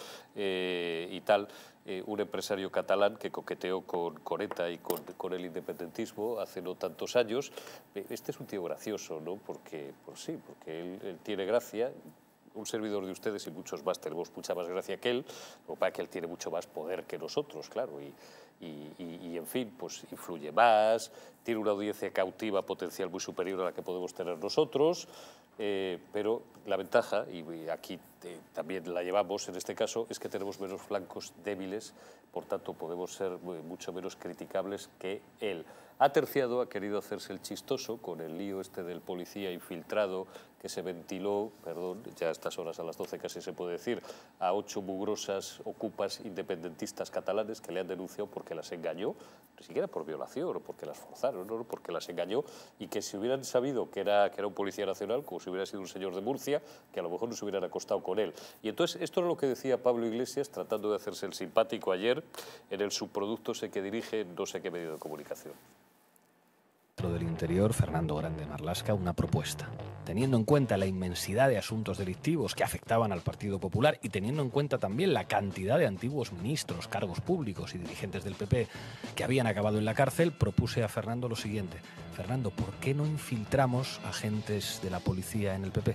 eh, y tal, eh, un empresario catalán que coqueteó con, con ETA y con, con el independentismo hace no tantos años. Este es un tío gracioso, ¿no? Porque, pues sí, porque él, él tiene gracia. Un servidor de ustedes y muchos más tenemos mucha más gracia que él, lo que pasa es que él tiene mucho más poder que nosotros, claro, y, y, y, y en fin, pues influye más, tiene una audiencia cautiva potencial muy superior a la que podemos tener nosotros, eh, pero la ventaja, y aquí eh, también la llevamos en este caso, es que tenemos menos flancos débiles, por tanto podemos ser mucho menos criticables que él. Ha terciado, ha querido hacerse el chistoso con el lío este del policía infiltrado que se ventiló, perdón, ya a estas horas a las doce casi se puede decir, a ocho mugrosas ocupas independentistas catalanes que le han denunciado porque las engañó, ni siquiera por violación o porque las forzaron, no, porque las engañó, y que si hubieran sabido que era, que era un policía nacional, como si hubiera sido un señor de Murcia, que a lo mejor no se hubieran acostado con él. Y entonces esto es lo que decía Pablo Iglesias tratando de hacerse el simpático ayer en el subproducto sé que dirige no sé qué medio de comunicación.
Del Interior, Fernando Grande Marlaska, una propuesta. Teniendo en cuenta la inmensidad de asuntos delictivos que afectaban al Partido Popular y teniendo en cuenta también la cantidad de antiguos ministros, cargos públicos y dirigentes del P P que habían acabado en la cárcel, propuse a Fernando lo siguiente. Fernando, ¿por qué no infiltramos agentes de la policía en el P P?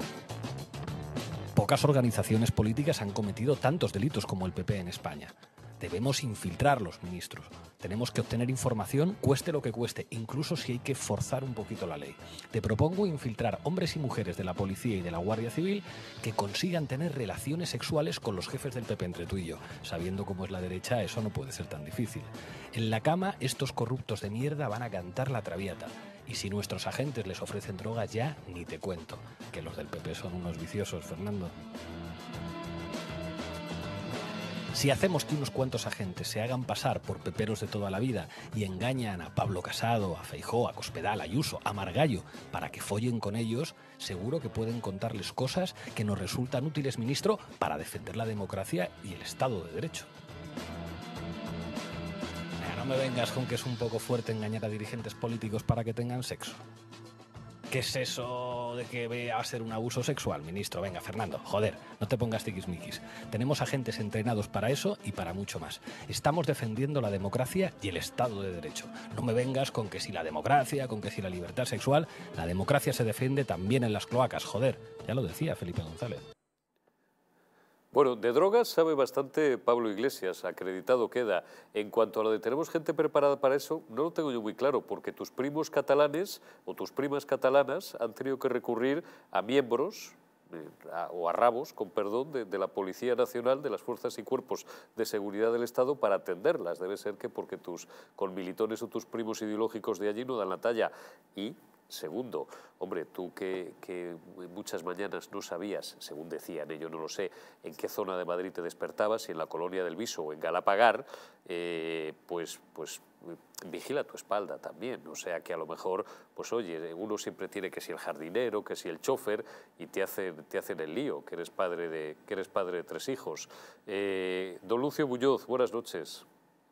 Pocas organizaciones políticas han cometido tantos delitos como el P P en España. Debemos infiltrarlos, ministros. Tenemos que obtener información, cueste lo que cueste, incluso si hay que forzar un poquito la ley. Te propongo infiltrar hombres y mujeres de la policía y de la Guardia Civil que consigan tener relaciones sexuales con los jefes del P P entre tú y yo. Sabiendo cómo es la derecha, eso no puede ser tan difícil. En la cama, estos corruptos de mierda van a cantar la traviata. Y si nuestros agentes les ofrecen drogas, ya ni te cuento. Que los del P P son unos viciosos, Fernando. Si hacemos que unos cuantos agentes se hagan pasar por peperos de toda la vida y engañan a Pablo Casado, a Feijóo, a Cospedal, a Ayuso, a Margallo, para que follen con ellos, seguro que pueden contarles cosas que nos resultan útiles, ministro, para defender la democracia y el Estado de Derecho. No me vengas con que es un poco fuerte engañar a dirigentes políticos para que tengan sexo. ¿Qué es eso de que va a ser un abuso sexual, ministro? Venga, Fernando, joder, no te pongas tiquismiquis. Tenemos agentes entrenados para eso y para mucho más. Estamos defendiendo la democracia y el Estado de Derecho. No me vengas con que si la democracia, con que si la libertad sexual, la democracia se defiende también en las cloacas, joder. Ya lo decía Felipe González.
Bueno, de drogas sabe bastante Pablo Iglesias, acreditado queda. En cuanto a lo de tenemos gente preparada para eso, no lo tengo yo muy claro, porque tus primos catalanes o tus primas catalanas han tenido que recurrir a miembros eh, a, o a rabos, con perdón, de, de la Policía Nacional, de las Fuerzas y Cuerpos de Seguridad del Estado para atenderlas. Debe ser que porque tus conmilitones o tus primos ideológicos de allí no dan la talla. Y segundo, hombre, tú que, que muchas mañanas no sabías, según decían, yo no lo sé, en qué zona de Madrid te despertabas, si en la Colonia del Viso o en Galapagar, eh, pues, pues vigila tu espalda también. O sea que a lo mejor, pues oye, uno siempre tiene que si el jardinero, que si el chofer, y te hacen, te hacen el lío, que eres padre de, que eres padre de tres hijos. Eh, don Lucio Muñoz, buenas noches.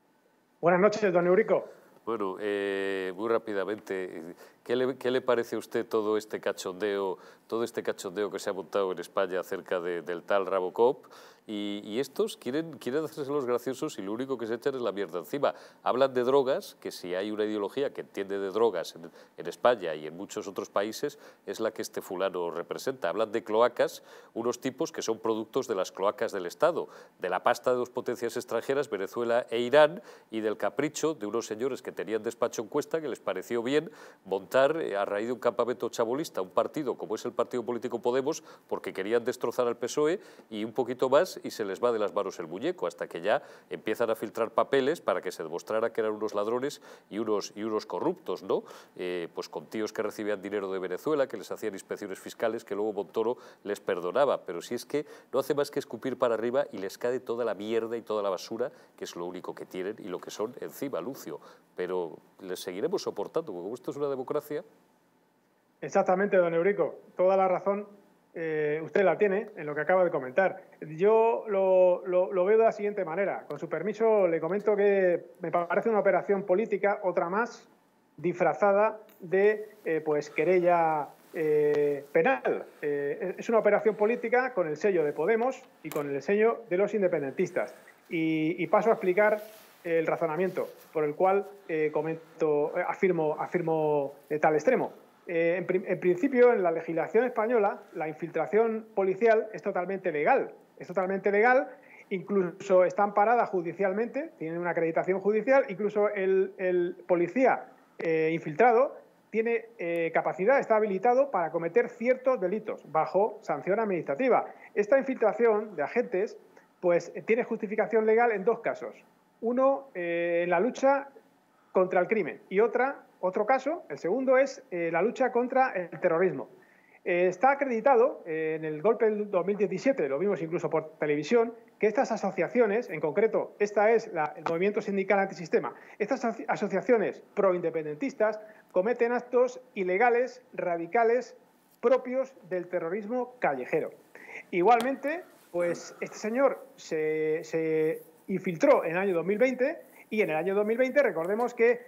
Buenas noches, don Eurico.
Bueno, eh, muy rápidamente, ¿qué le, ¿qué le parece a usted todo este cachondeo, todo este cachondeo que se ha montado en España acerca de, del tal Robocop? Y, y estos quieren, quieren hacerse los graciosos y lo único que se echan es la mierda encima. Hablan de drogas, que si hay una ideología que entiende de drogas en, en España y en muchos otros países, es la que este fulano representa. Hablan de cloacas, unos tipos que son productos de las cloacas del Estado, de la pasta de dos potencias extranjeras, Venezuela e Irán, y del capricho de unos señores que tenían despacho en Cuesta, que les pareció bien montar, a raíz de un campamento chabolista, un partido como es el Partido Político Podemos, porque querían destrozar al P S O E y un poquito más, y se les va de las manos el muñeco, hasta que ya empiezan a filtrar papeles para que se demostrara que eran unos ladrones y unos, y unos corruptos, ¿no? Eh, pues con tíos que recibían dinero de Venezuela, que les hacían inspecciones fiscales, que luego Montoro les perdonaba. Pero si es que no hace más que escupir para arriba y les cae toda la mierda y toda la basura, que es lo único que tienen y lo que son encima, Lucio. Pero les seguiremos soportando, porque como esto es una democracia.
Exactamente, don Eurico. Toda la razón eh, usted la tiene en lo que acaba de comentar. Yo lo, lo, lo veo de la siguiente manera. Con su permiso, le comento que me parece una operación política, otra más, disfrazada de eh, pues querella eh, penal. Eh, es una operación política con el sello de Podemos y con el sello de los independentistas. Y, y paso a explicar el razonamiento por el cual eh, comento, afirmo, afirmo de tal extremo. Eh, en, pri en principio, en la legislación española, la infiltración policial es totalmente legal. Es totalmente legal, incluso está amparada judicialmente, tiene una acreditación judicial, incluso el, el policía eh, infiltrado tiene eh, capacidad, está habilitado para cometer ciertos delitos bajo sanción administrativa. Esta infiltración de agentes pues, tiene justificación legal en dos casos. Uno, eh, en la lucha contra el crimen y otra, otro caso, el segundo, es eh, la lucha contra el terrorismo. Eh, está acreditado eh, en el golpe del dos mil diecisiete, lo vimos incluso por televisión, que estas asociaciones, en concreto, esta es la, el movimiento sindical antisistema, estas aso asociaciones proindependentistas cometen actos ilegales, radicales, propios del terrorismo callejero. Igualmente, pues este señor se... se infiltró en el año dos mil veinte y en el año dos mil veinte recordemos que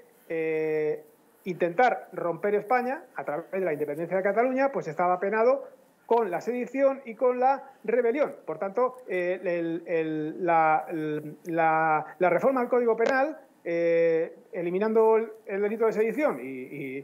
eh, intentar romper España a través de la independencia de Cataluña pues estaba penado con la sedición y con la rebelión. Por tanto, eh, el, el, la, el, la, la reforma al Código Penal, eh, eliminando el, el delito de sedición y, y,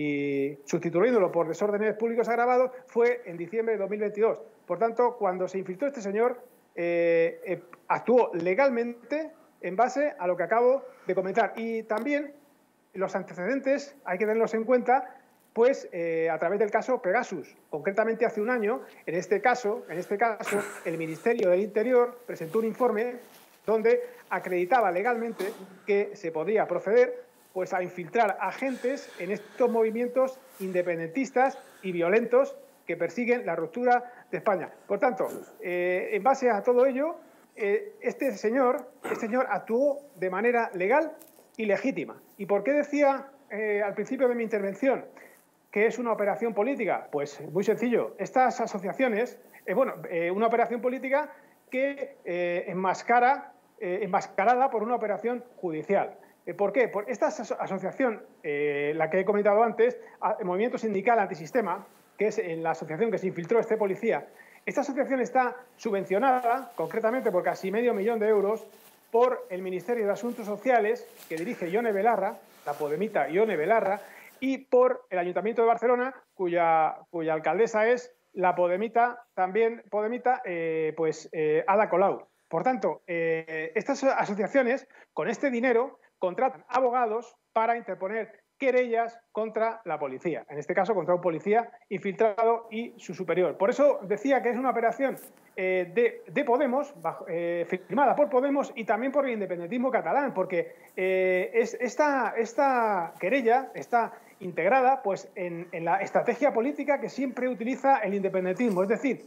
y sustituyéndolo por desórdenes públicos agravados, fue en diciembre de dos mil veintidós. Por tanto, cuando se infiltró este señor, Eh, eh, actuó legalmente en base a lo que acabo de comentar. Y también los antecedentes hay que tenerlos en cuenta, pues eh, a través del caso Pegasus. Concretamente hace un año, en este caso, en este caso, el Ministerio del Interior presentó un informe donde acreditaba legalmente que se podía proceder pues, a infiltrar agentes en estos movimientos independentistas y violentos que persiguen la ruptura de España. Por tanto, eh, en base a todo ello, eh, este señor, este señor actuó de manera legal y legítima. ¿Y por qué decía eh, al principio de mi intervención que es una operación política? Pues muy sencillo. Estas asociaciones, eh, bueno, eh, una operación política que eh, enmascara, eh, enmascarada por una operación judicial. Eh, ¿Por qué? Por esta aso asociación, eh, la que he comentado antes, el Movimiento Sindical Antisistema, que es en la asociación que se infiltró este policía, esta asociación está subvencionada, concretamente por casi medio millón de euros, por el Ministerio de Asuntos Sociales, que dirige Ione Belarra, la podemita Ione Belarra, y por el Ayuntamiento de Barcelona, cuya, cuya alcaldesa es la podemita, también podemita, eh, pues eh, Ada Colau. Por tanto, eh, estas asociaciones, con este dinero, contratan abogados para interponer querellas contra la policía, en este caso contra un policía infiltrado y su superior. Por eso decía que es una operación eh, de, de Podemos, bajo, eh, firmada por Podemos y también por el independentismo catalán, porque eh, es, esta, esta querella está integrada pues, en, en la estrategia política que siempre utiliza el independentismo, es decir,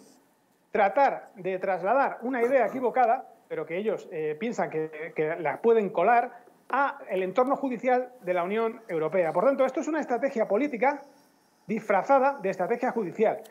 tratar de trasladar una idea equivocada, pero que ellos eh, piensan que, que la pueden colar, a el entorno judicial de la Unión Europea. Por tanto, esto es una estrategia política disfrazada de estrategia judicial.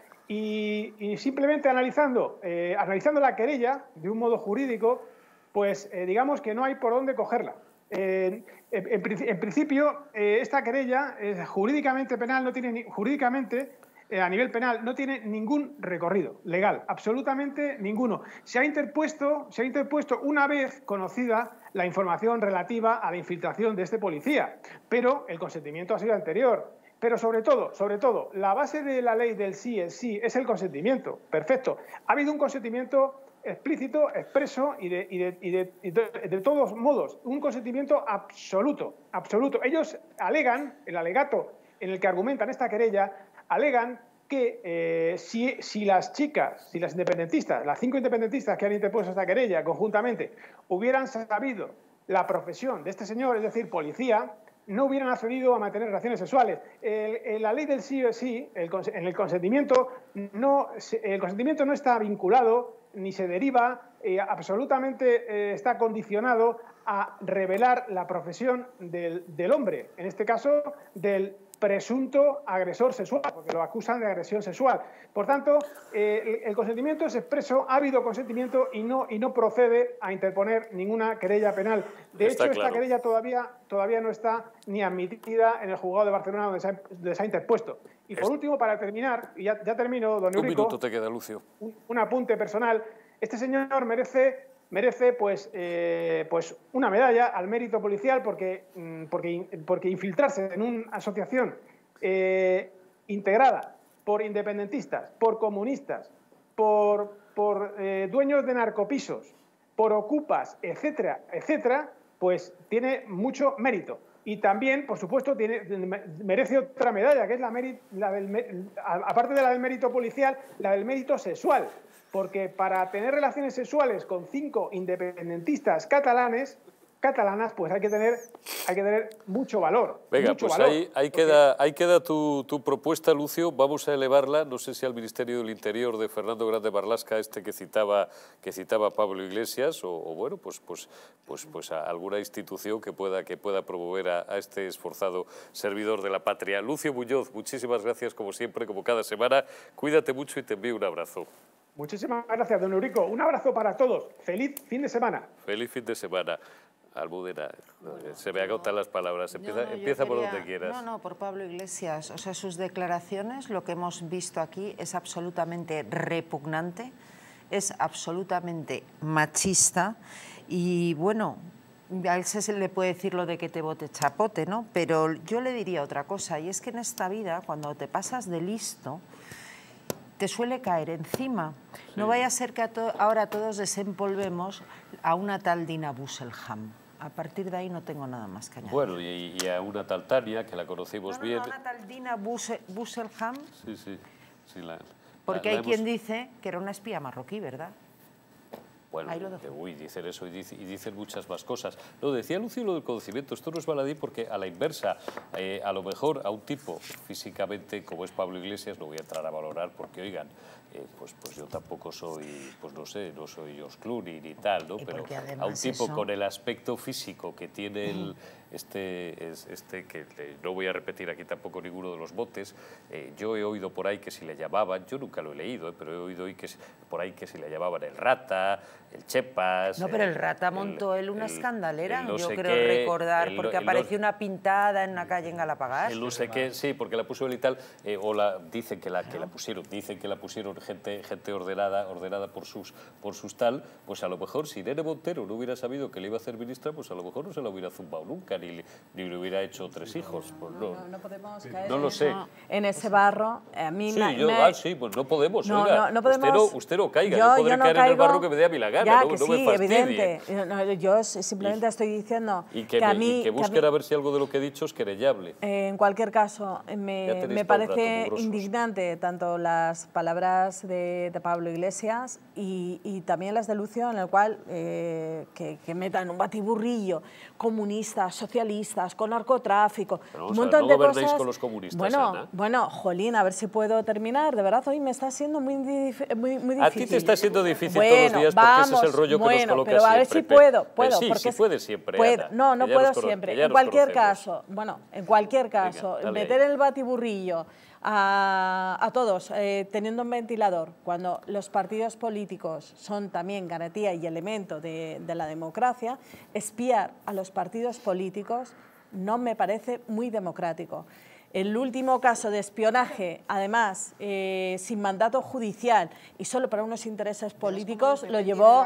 Y, y simplemente analizando, eh, analizando la querella de un modo jurídico, pues eh, digamos que no hay por dónde cogerla. Eh, en, en, en principio, eh, esta querella eh, jurídicamente penal no tiene ni, jurídicamente eh, a nivel penal no tiene ningún recorrido legal, absolutamente ninguno. Se ha interpuesto, se ha interpuesto una vez conocida la información relativa a la infiltración de este policía, pero el consentimiento ha sido anterior. Pero sobre todo, sobre todo, la base de la ley del sí es sí es el consentimiento. Perfecto. Ha habido un consentimiento explícito, expreso y de, y de, y de, y de, de todos modos, un consentimiento absoluto, absoluto. Ellos alegan, el alegato en el que argumentan esta querella, alegan que eh, si, si las chicas, si las independentistas, las cinco independentistas que han interpuesto esta querella conjuntamente, hubieran sabido la profesión de este señor, es decir, policía, no hubieran accedido a mantener relaciones sexuales. El, el, la ley del sí o sí, el, en el consentimiento, no, el consentimiento no está vinculado ni se deriva, eh, absolutamente eh, está condicionado a revelar la profesión del, del hombre, en este caso del presunto agresor sexual, porque lo acusan de agresión sexual. Por tanto, eh, el consentimiento es expreso, ha habido consentimiento y no, y no procede a interponer ninguna querella penal. De
está
hecho,
claro.
Esta querella todavía, todavía no está ni admitida en el juzgado de Barcelona donde se ha, donde se ha interpuesto. Y por es... último, para terminar, y ya, ya termino, don Eurico,
un minuto te queda, Lucio.
Un, un apunte personal. Este señor merece... merece pues, eh, pues una medalla al mérito policial porque, porque, porque infiltrarse en una asociación eh, integrada por independentistas, por comunistas, por, por eh, dueños de narcopisos, por ocupas, etcétera, etcétera, pues tiene mucho mérito. Y también, por supuesto, tiene, merece otra medalla, que es la, la del, aparte de la del mérito policial, la del mérito sexual. Porque para tener relaciones sexuales con cinco independentistas catalanes, catalanas, pues hay que tener, hay que tener mucho valor.
Venga,
mucho
pues
valor,
ahí, ahí,
porque...
queda, ahí queda tu, tu propuesta, Lucio. Vamos a elevarla, no sé si al Ministerio del Interior de Fernando Grande Marlaska, este que citaba, que citaba Pablo Iglesias, o, o bueno, pues, pues, pues, pues a alguna institución que pueda, que pueda promover a, a este esforzado servidor de la patria. Lucio Muñoz, muchísimas gracias, como siempre, como cada semana. Cuídate mucho y te envío un abrazo.
Muchísimas gracias, don Eurico. Un abrazo para todos. Feliz fin de semana.
Feliz fin de semana. Almudena, bueno, se me agotan las palabras. Empieza,
no, no,
empieza
quería,
por donde quieras.
No, no, por Pablo Iglesias. O sea, sus declaraciones, lo que hemos visto aquí es absolutamente repugnante, es absolutamente machista y, bueno, a él se le puede decir lo de que te bote chapote, ¿no? Pero yo le diría otra cosa, y es que en esta vida, cuando te pasas de listo, te suele caer encima. No vaya a ser que a to ahora todos desempolvemos a una tal Dina Busselham. A partir de ahí no tengo nada más que añadir.
Bueno, y, y a una tal Tania, que la conocimos
no, no,
bien.
No, una tal Dina Busselham.
Sí, sí. sí la,
porque
la, la
hay quien
hemos...
dice que era una espía marroquí, ¿verdad?
Bueno, uy, dicen eso y dicen, y dicen muchas más cosas. Lo decía Lucio lo del conocimiento, esto no es baladí porque a la inversa, eh, a lo mejor a un tipo físicamente como es Pablo Iglesias, no voy a entrar a valorar porque, oigan, eh, pues, pues yo tampoco soy, pues no sé, no soy George Clooney ni tal, ¿no? Pero a un tipo eso... con el aspecto físico que tiene el... Este, es, este que eh, no voy a repetir aquí tampoco ninguno de los botes, eh, yo he oído por ahí que si le llamaban, yo nunca lo he leído, eh, pero he oído hoy que, por ahí que si le llamaban el Rata, el Chepas...
No, pero el Rata montó él una
el,
escandalera,
el no
yo
sé
creo
qué,
recordar,
el,
porque
el,
apareció
el,
una pintada en una calle en Galapagar.
El no sé qué, sí, porque la puso él y tal, eh, o la, dicen que la, que la pusieron, dicen que la pusieron gente, gente ordenada, ordenada por sus, por sus tal, pues a lo mejor si Irene Montero no hubiera sabido que le iba a hacer ministra, pues a lo mejor no se la hubiera zumbado nunca, ni, ni le hubiera hecho tres hijos. Pues no,
no, no podemos caer
no lo sé.
En ese barro. A mí
sí,
me,
yo,
me...
ah, sí, pues no podemos,
no,
oiga,
no, no podemos...
Usted, no, usted no caiga,
yo,
yo podré
yo no
caer
caigo...
en el barro que me dé a mi la gana,
ya,
no,
que
no
sí,
me fastidie.
Evidente. Yo simplemente y, estoy diciendo
y que,
que
me,
a mí...
Y que busquen
que a, mí,
a ver si algo de lo que he dicho es querellable.
Eh, en cualquier caso, me, me parece indignante tanto las palabras de, de Pablo Iglesias y, y también las de Lucio, en el cual eh, que, que metan un batiburrillo comunistas, socialistas, con narcotráfico, un montón
no
de
gobernéis
cosas.
Con los comunistas,
bueno,
Ana.
bueno, jolín, a ver si puedo terminar. De verdad, hoy me está siendo muy, muy, muy difícil.
A ti te está siendo difícil
bueno,
todos los días porque
vamos,
ese es el rollo
bueno,
que nos colocas
pero a ver
siempre.
si puedo, puedo.
Pero sí,
porque
sí puedes siempre,
puedo,
Ana,
no, no puedo siempre. En cualquier caso, bueno, en cualquier caso,
Venga,
meter ahí. el batiburrillo a, a todos, eh, teniendo un ventilador, cuando los partidos políticos son también garantía y elemento de, de la democracia, espiar a los partidos políticos no me parece muy democrático. El último caso de espionaje, además, eh, sin mandato judicial y solo para unos intereses políticos, lo llevó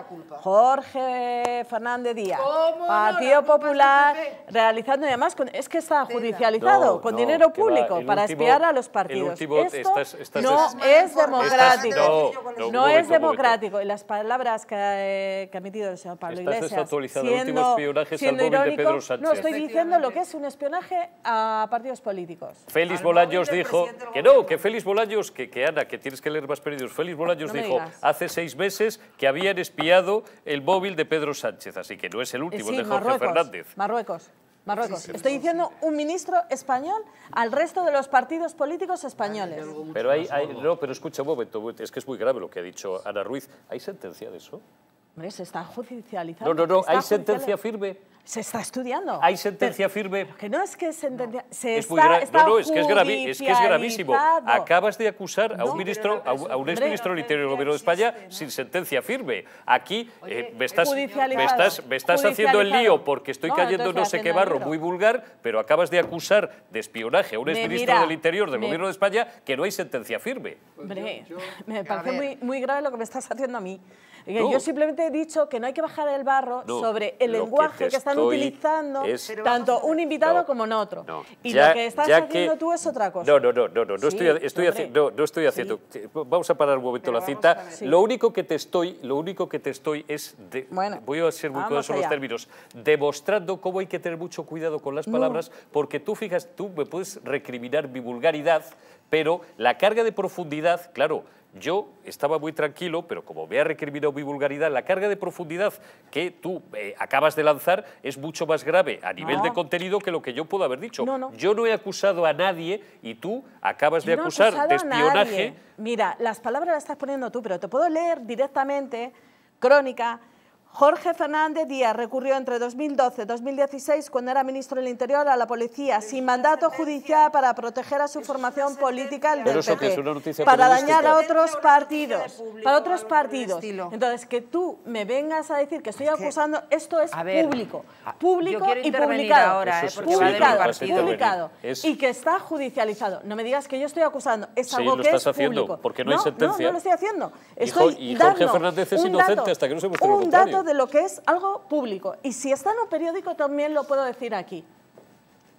Jorge Fernández Díaz, Partido Popular, realizando, y además, con, es que está judicializado,
no,
con
no,
dinero público,
va,
para
último,
espiar a los partidos.
Último,
Esto
estás, estás,
no
estás,
es democrático.
Estás, no, no,
no
momento,
es democrático. Y las palabras que, eh, que ha emitido el señor Pablo
estás
Iglesias,
desactualizado.
siendo,
el último espionaje es al móvil
irónico,
de Pedro Sánchez.
no, estoy diciendo lo que es un espionaje a partidos políticos.
Félix Bolaños dijo que no, que Félix Bolaños, que, que Ana, que tienes que leer más periódicos, Félix Bolaños no dijo digas. hace seis meses que habían espiado el móvil de Pedro Sánchez, así que no es el último,
sí,
el de Jorge
Marruecos,
Fernández.
Marruecos. Marruecos.
Sí, sí,
Estoy
sí,
diciendo un ministro español al resto de los partidos políticos españoles.
Pero hay, hay no, pero escucha un momento, es que es muy grave lo que ha dicho Ana Ruiz. ¿Hay sentencia de eso?
Hombre, se está judicializando.
No, no, no,
está
¿hay sentencia firme?
Se está estudiando.
¿Hay sentencia
pero,
firme?
Pero que no es que es sentencia,
no.
se
es
está,
muy
está
No, no, es que es, gravi es que es gravísimo.
Acabas
de acusar a un ministro, a un, a un exministro del Interior del Gobierno de España sin sentencia firme. Aquí eh, me estás, me estás, me estás haciendo el lío porque estoy no, cayendo no sé qué barro muy vulgar, pero acabas de acusar de espionaje a un exministro del Interior del me, Gobierno de España que no hay sentencia firme.
Hombre, me parece muy, muy grave lo que me estás haciendo a mí. No. Yo simplemente he dicho que no hay que bajar el barro no, sobre el lenguaje que, que están utilizando es, tanto un invitado no, como en otro. No, y ya, lo que estás haciendo que, tú es otra cosa.
No, no, no, no, no, no, sí, estoy, estoy, haci no, no estoy haciendo. Sí. Vamos a parar un momento pero la cita. Sí. Lo único que te estoy, lo único que te estoy es, de, bueno, voy a ser muy cuidadoso en los términos, demostrando cómo hay que tener mucho cuidado con las palabras, no. porque tú fijas, tú me puedes recriminar mi vulgaridad, pero la carga de profundidad, claro. Yo estaba muy tranquilo, pero como me ha recriminado mi vulgaridad, la carga de profundidad que tú eh, acabas de lanzar es mucho más grave a nivel no. de contenido que lo que yo puedo haber dicho.
No, no.
Yo no he acusado a nadie y tú acabas yo de acusar
no
de espionaje.
Mira, las palabras las estás poniendo tú, pero te puedo leer directamente, crónica. Jorge Fernández Díaz recurrió entre dos mil doce y dos mil dieciséis, cuando era ministro del Interior, a la policía sin mandato judicial para proteger a su formación política del P P, para dañar a otros partidos, para otros partidos. Entonces, que tú me vengas a decir que estoy acusando, esto es público, público y publicado,
ahora, eh,
publicado, publicado y que está judicializado. No me digas que yo estoy acusando, es algo que es público.
Porque no hay sentencia.
No, no lo estoy haciendo. Estoy
y Jorge Fernández es inocente hasta que no se muestre lo contrario.
De lo que es algo público. Y si está en un periódico también lo puedo decir aquí.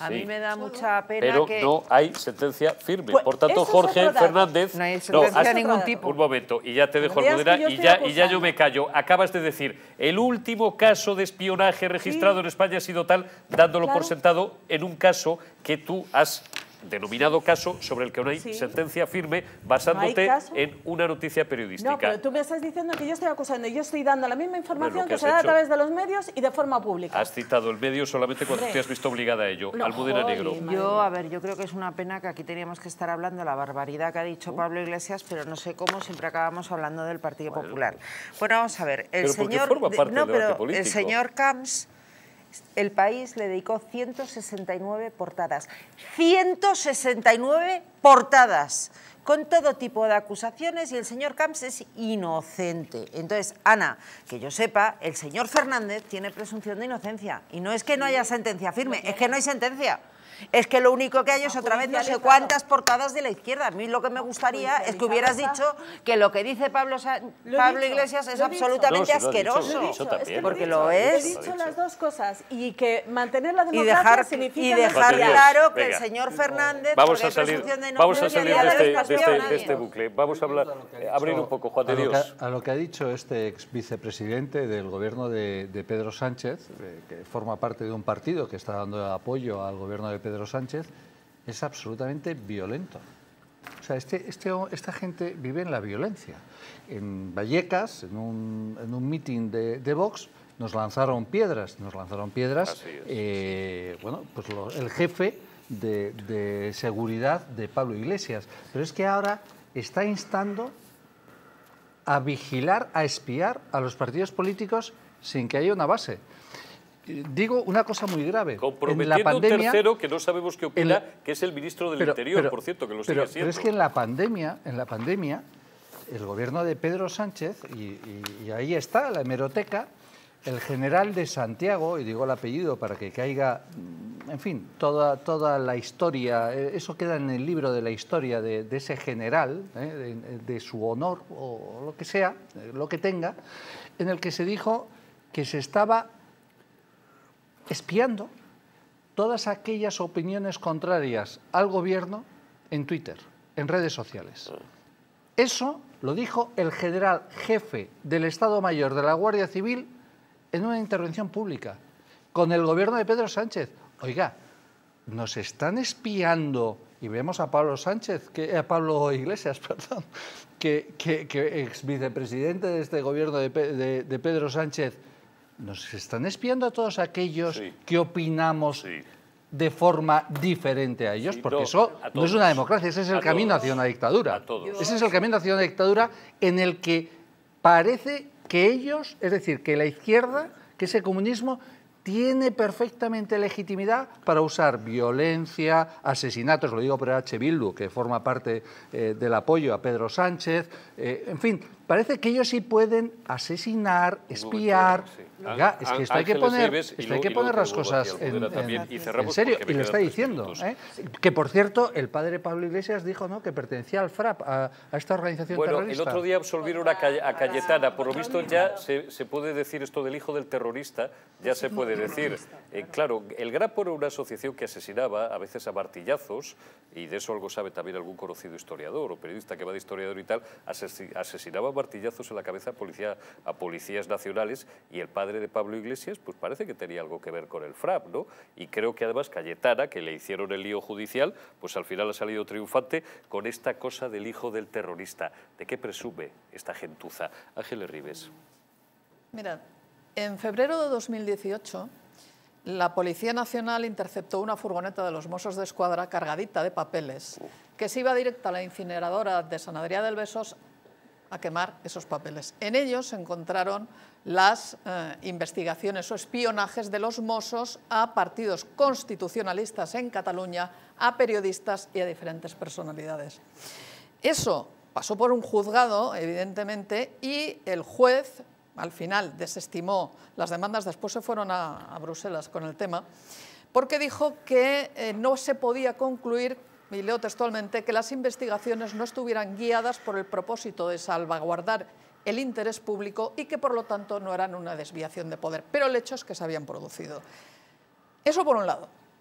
A
sí.
mí me da mucha pena
Pero
que...
no hay sentencia firme.
Pues
Por tanto,
eso es
Jorge
otro dato.
Fernández...
No hay sentencia de ningún tipo.
Un momento, y ya te dejo,
No digas
Almudena,
que yo
y
estoy
ya, y ya yo
acusando.
me callo. Acabas de decir, el último caso de espionaje registrado en España ha sido tal, dándolo por
Claro.
sentado en un caso que tú has denominado caso sobre el que no hay
Sí.
sentencia firme, basándote
No hay caso.
en una noticia periodística.
No, pero tú me estás diciendo que yo estoy acusando y yo estoy dando la misma información
que
que
has
se da a
hecho.
través de los medios y de forma pública.
Has citado el medio solamente cuando
Hombre.
te has visto obligada a ello.
No,
Almudena
jolín,
Negro.
madre
Yo,
mía.
a ver, yo creo que es una pena que aquí teníamos que estar hablando de la barbaridad que ha dicho Pablo Iglesias, pero no sé cómo siempre acabamos hablando del Partido Popular. Bueno, vamos a ver, el
Pero porque
señor,
forma parte
no,
del debate
pero
político.
el señor Camps, El País le dedicó ciento sesenta y nueve portadas. ciento sesenta y nueve portadas con todo tipo de acusaciones y el señor Camps es inocente. Entonces, Ana, que yo sepa, el señor Fernández tiene presunción de inocencia. Y no es que no haya sentencia firme, es que no hay sentencia. Es que lo único que hay es otra vez no sé cuántas portadas de la izquierda. A mí lo que me gustaría es que hubieras dicho que lo que dice Pablo, Sa
Lo he
Pablo
dicho,
Iglesias es
lo he dicho.
absolutamente
No, sí lo ha dicho,
asqueroso.
lo ha dicho
Es que
también.
lo he
Porque
dicho,
lo
He
es.
dicho las dos cosas y que mantener la
Y
democracia
dejar,
significa...
y
no
dejar
Materia.
estudiar.
claro que
Venga.
el señor Fernández
Vamos
por
a salir,
presunción de
vamos a
inocencia
salir
ni
de
ha
este, de,
dado
este,
explicación
de este
a nadie.
bucle. Vamos a hablar, eh, abrir un poco, Juan de
a lo,
Dios.
que, a lo que ha dicho este ex vicepresidente del gobierno de, de Pedro Sánchez, eh, que forma parte de un partido que está dando apoyo al gobierno de Pedro Sánchez, es absolutamente violento. O sea, este, este, esta gente vive en la violencia. En Vallecas, en un, en un mitin de, de Vox, nos lanzaron piedras. Nos lanzaron piedras, eh, bueno, pues lo, el jefe de, de seguridad de Pablo Iglesias. Pero es que ahora está instando a vigilar, a espiar a los partidos políticos sin que haya una base. Digo una cosa muy grave.
Comprometiendo
en la pandemia,
un tercero que no sabemos qué opina,
la,
que es el ministro del
pero,
Interior,
pero,
por cierto, que lo
pero,
sigue siendo.
Pero es que en la pandemia, en la pandemia, el gobierno de Pedro Sánchez, y, y, y ahí está la hemeroteca, el general de Santiago, y digo el apellido para que caiga, en fin, toda, toda la historia, eso queda en el libro de la historia de, de ese general, ¿eh? de, de su honor o lo que sea, lo que tenga, en el que se dijo que se estaba espiando todas aquellas opiniones contrarias al gobierno en Twitter, en redes sociales. Eso lo dijo el general jefe del Estado Mayor de la Guardia Civil en una intervención pública con el gobierno de Pedro Sánchez. Oiga, nos están espiando, y vemos a Pablo Sánchez, que, a Pablo Iglesias, perdón, que, que, que ex vicepresidente de este gobierno de, de, de Pedro Sánchez. Nos están espiando a todos aquellos sí. que opinamos sí. de forma diferente a ellos, sí, porque no, eso no es una democracia, ese es el camino todos. hacia una dictadura. Ese es el camino hacia una dictadura en el que parece que ellos, es decir, que la izquierda, que ese comunismo, tiene perfectamente legitimidad para usar violencia, asesinatos, lo digo por H. Bildu, que forma parte eh, del apoyo a Pedro Sánchez, eh, en fin, parece que ellos sí pueden asesinar, espiar. Sí. Oiga, es que esto hay que poner, esto hay que poner las cosas en, en, en serio, y lo está diciendo. ¿eh? Que, por cierto, el padre Pablo Iglesias dijo, ¿no?, que pertenecía al F R A P, a, a esta organización
bueno,
terrorista.
El otro día absolvieron a, Cay a Cayetana. Por lo visto ya se, se puede decir esto del hijo del terrorista, ya se puede decir. Eh, claro, el Grapo era una asociación que asesinaba a veces a martillazos, y de eso algo sabe también algún conocido historiador o periodista que va de historiador y tal, asesinaba a martillazos en la cabeza a, policía, a policías nacionales, y el padre de Pablo Iglesias pues parece que tenía algo que ver con el F R A P, ¿no? Y creo que además Cayetana, que le hicieron el lío judicial, pues al final ha salido triunfante con esta cosa del hijo del terrorista. ¿De qué presume esta gentuza? Ángeles Ribes.
Mira, en febrero de dos mil dieciocho, la Policía Nacional interceptó una furgoneta de los Mossos de Escuadra cargadita de papeles que se iba directa a la incineradora de San Adrià del Besós a quemar esos papeles. En ellos se encontraron las eh, investigaciones o espionajes de los Mossos a partidos constitucionalistas en Cataluña, a periodistas y a diferentes personalidades. Eso pasó por un juzgado, evidentemente, y el juez al final desestimó las demandas, después se fueron a, a Bruselas con el tema, porque dijo que eh, no se podía concluir, y leo textualmente, que las investigaciones no estuvieran guiadas por el propósito de salvaguardar el interés público y que por lo tanto no eran una desviación de poder, pero el hecho es que se habían producido. Eso por un lado.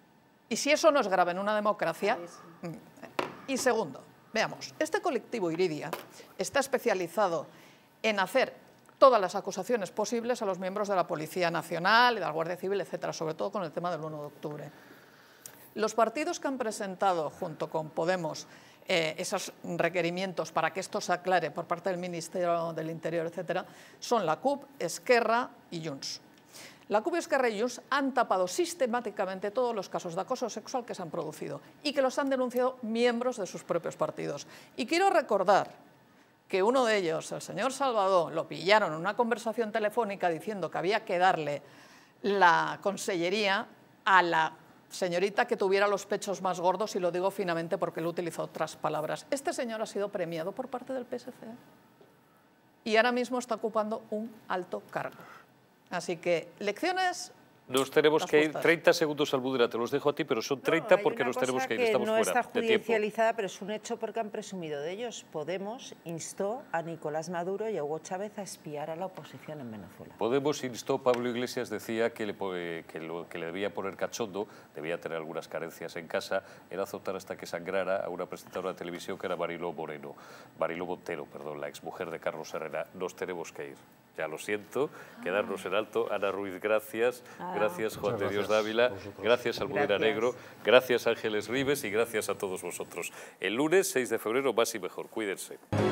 Y si eso no es grave en una democracia... Y segundo, veamos, este colectivo Iridia está especializado en hacer todas las acusaciones posibles a los miembros de la Policía Nacional, de la Guardia Civil, etcétera, sobre todo con el tema del uno de octubre. Los partidos que han presentado, junto con Podemos, eh, esos requerimientos para que esto se aclare por parte del Ministerio del Interior, etcétera, son la C U P, Esquerra y Junts. La C U P, Esquerra y Junts han tapado sistemáticamente todos los casos de acoso sexual que se han producido y que los han denunciado miembros de sus propios partidos. Y quiero recordar que uno de ellos, el señor Salvador, lo pillaron en una conversación telefónica diciendo que había que darle la consellería a la señorita que tuviera los pechos más gordos, y lo digo finamente porque él utilizó otras palabras. Este señor ha sido premiado por parte del P S C y ahora mismo está ocupando un alto cargo. Así que, lecciones...
Nos tenemos que ir.
justas.
treinta segundos, Almudena, te los dejo a ti, pero son treinta
No,
porque nos tenemos que ir, estamos
no
fuera
está
de tiempo.
judicializada, pero es un hecho porque han presumido de ellos. Podemos instó a Nicolás Maduro y a Hugo Chávez a espiar a la oposición en Venezuela.
Podemos instó, Pablo Iglesias decía que le, que, lo, que le debía poner cachondo, debía tener algunas carencias en casa, era azotar hasta que sangrara a una presentadora de televisión que era Mariló Moreno, Mariló Montero, perdón, la exmujer de Carlos Herrera. Nos tenemos que ir. Ya lo siento, quedarnos en alto. Ana Ruiz, gracias.
Ah.
Gracias, Juan
Muchas
de Dios
gracias
Dávila.
por vosotros.
Gracias, Almudena
Gracias.
Negro. Gracias, Ángeles Ribes. Y gracias a todos vosotros. El lunes seis de febrero, más y mejor. Cuídense.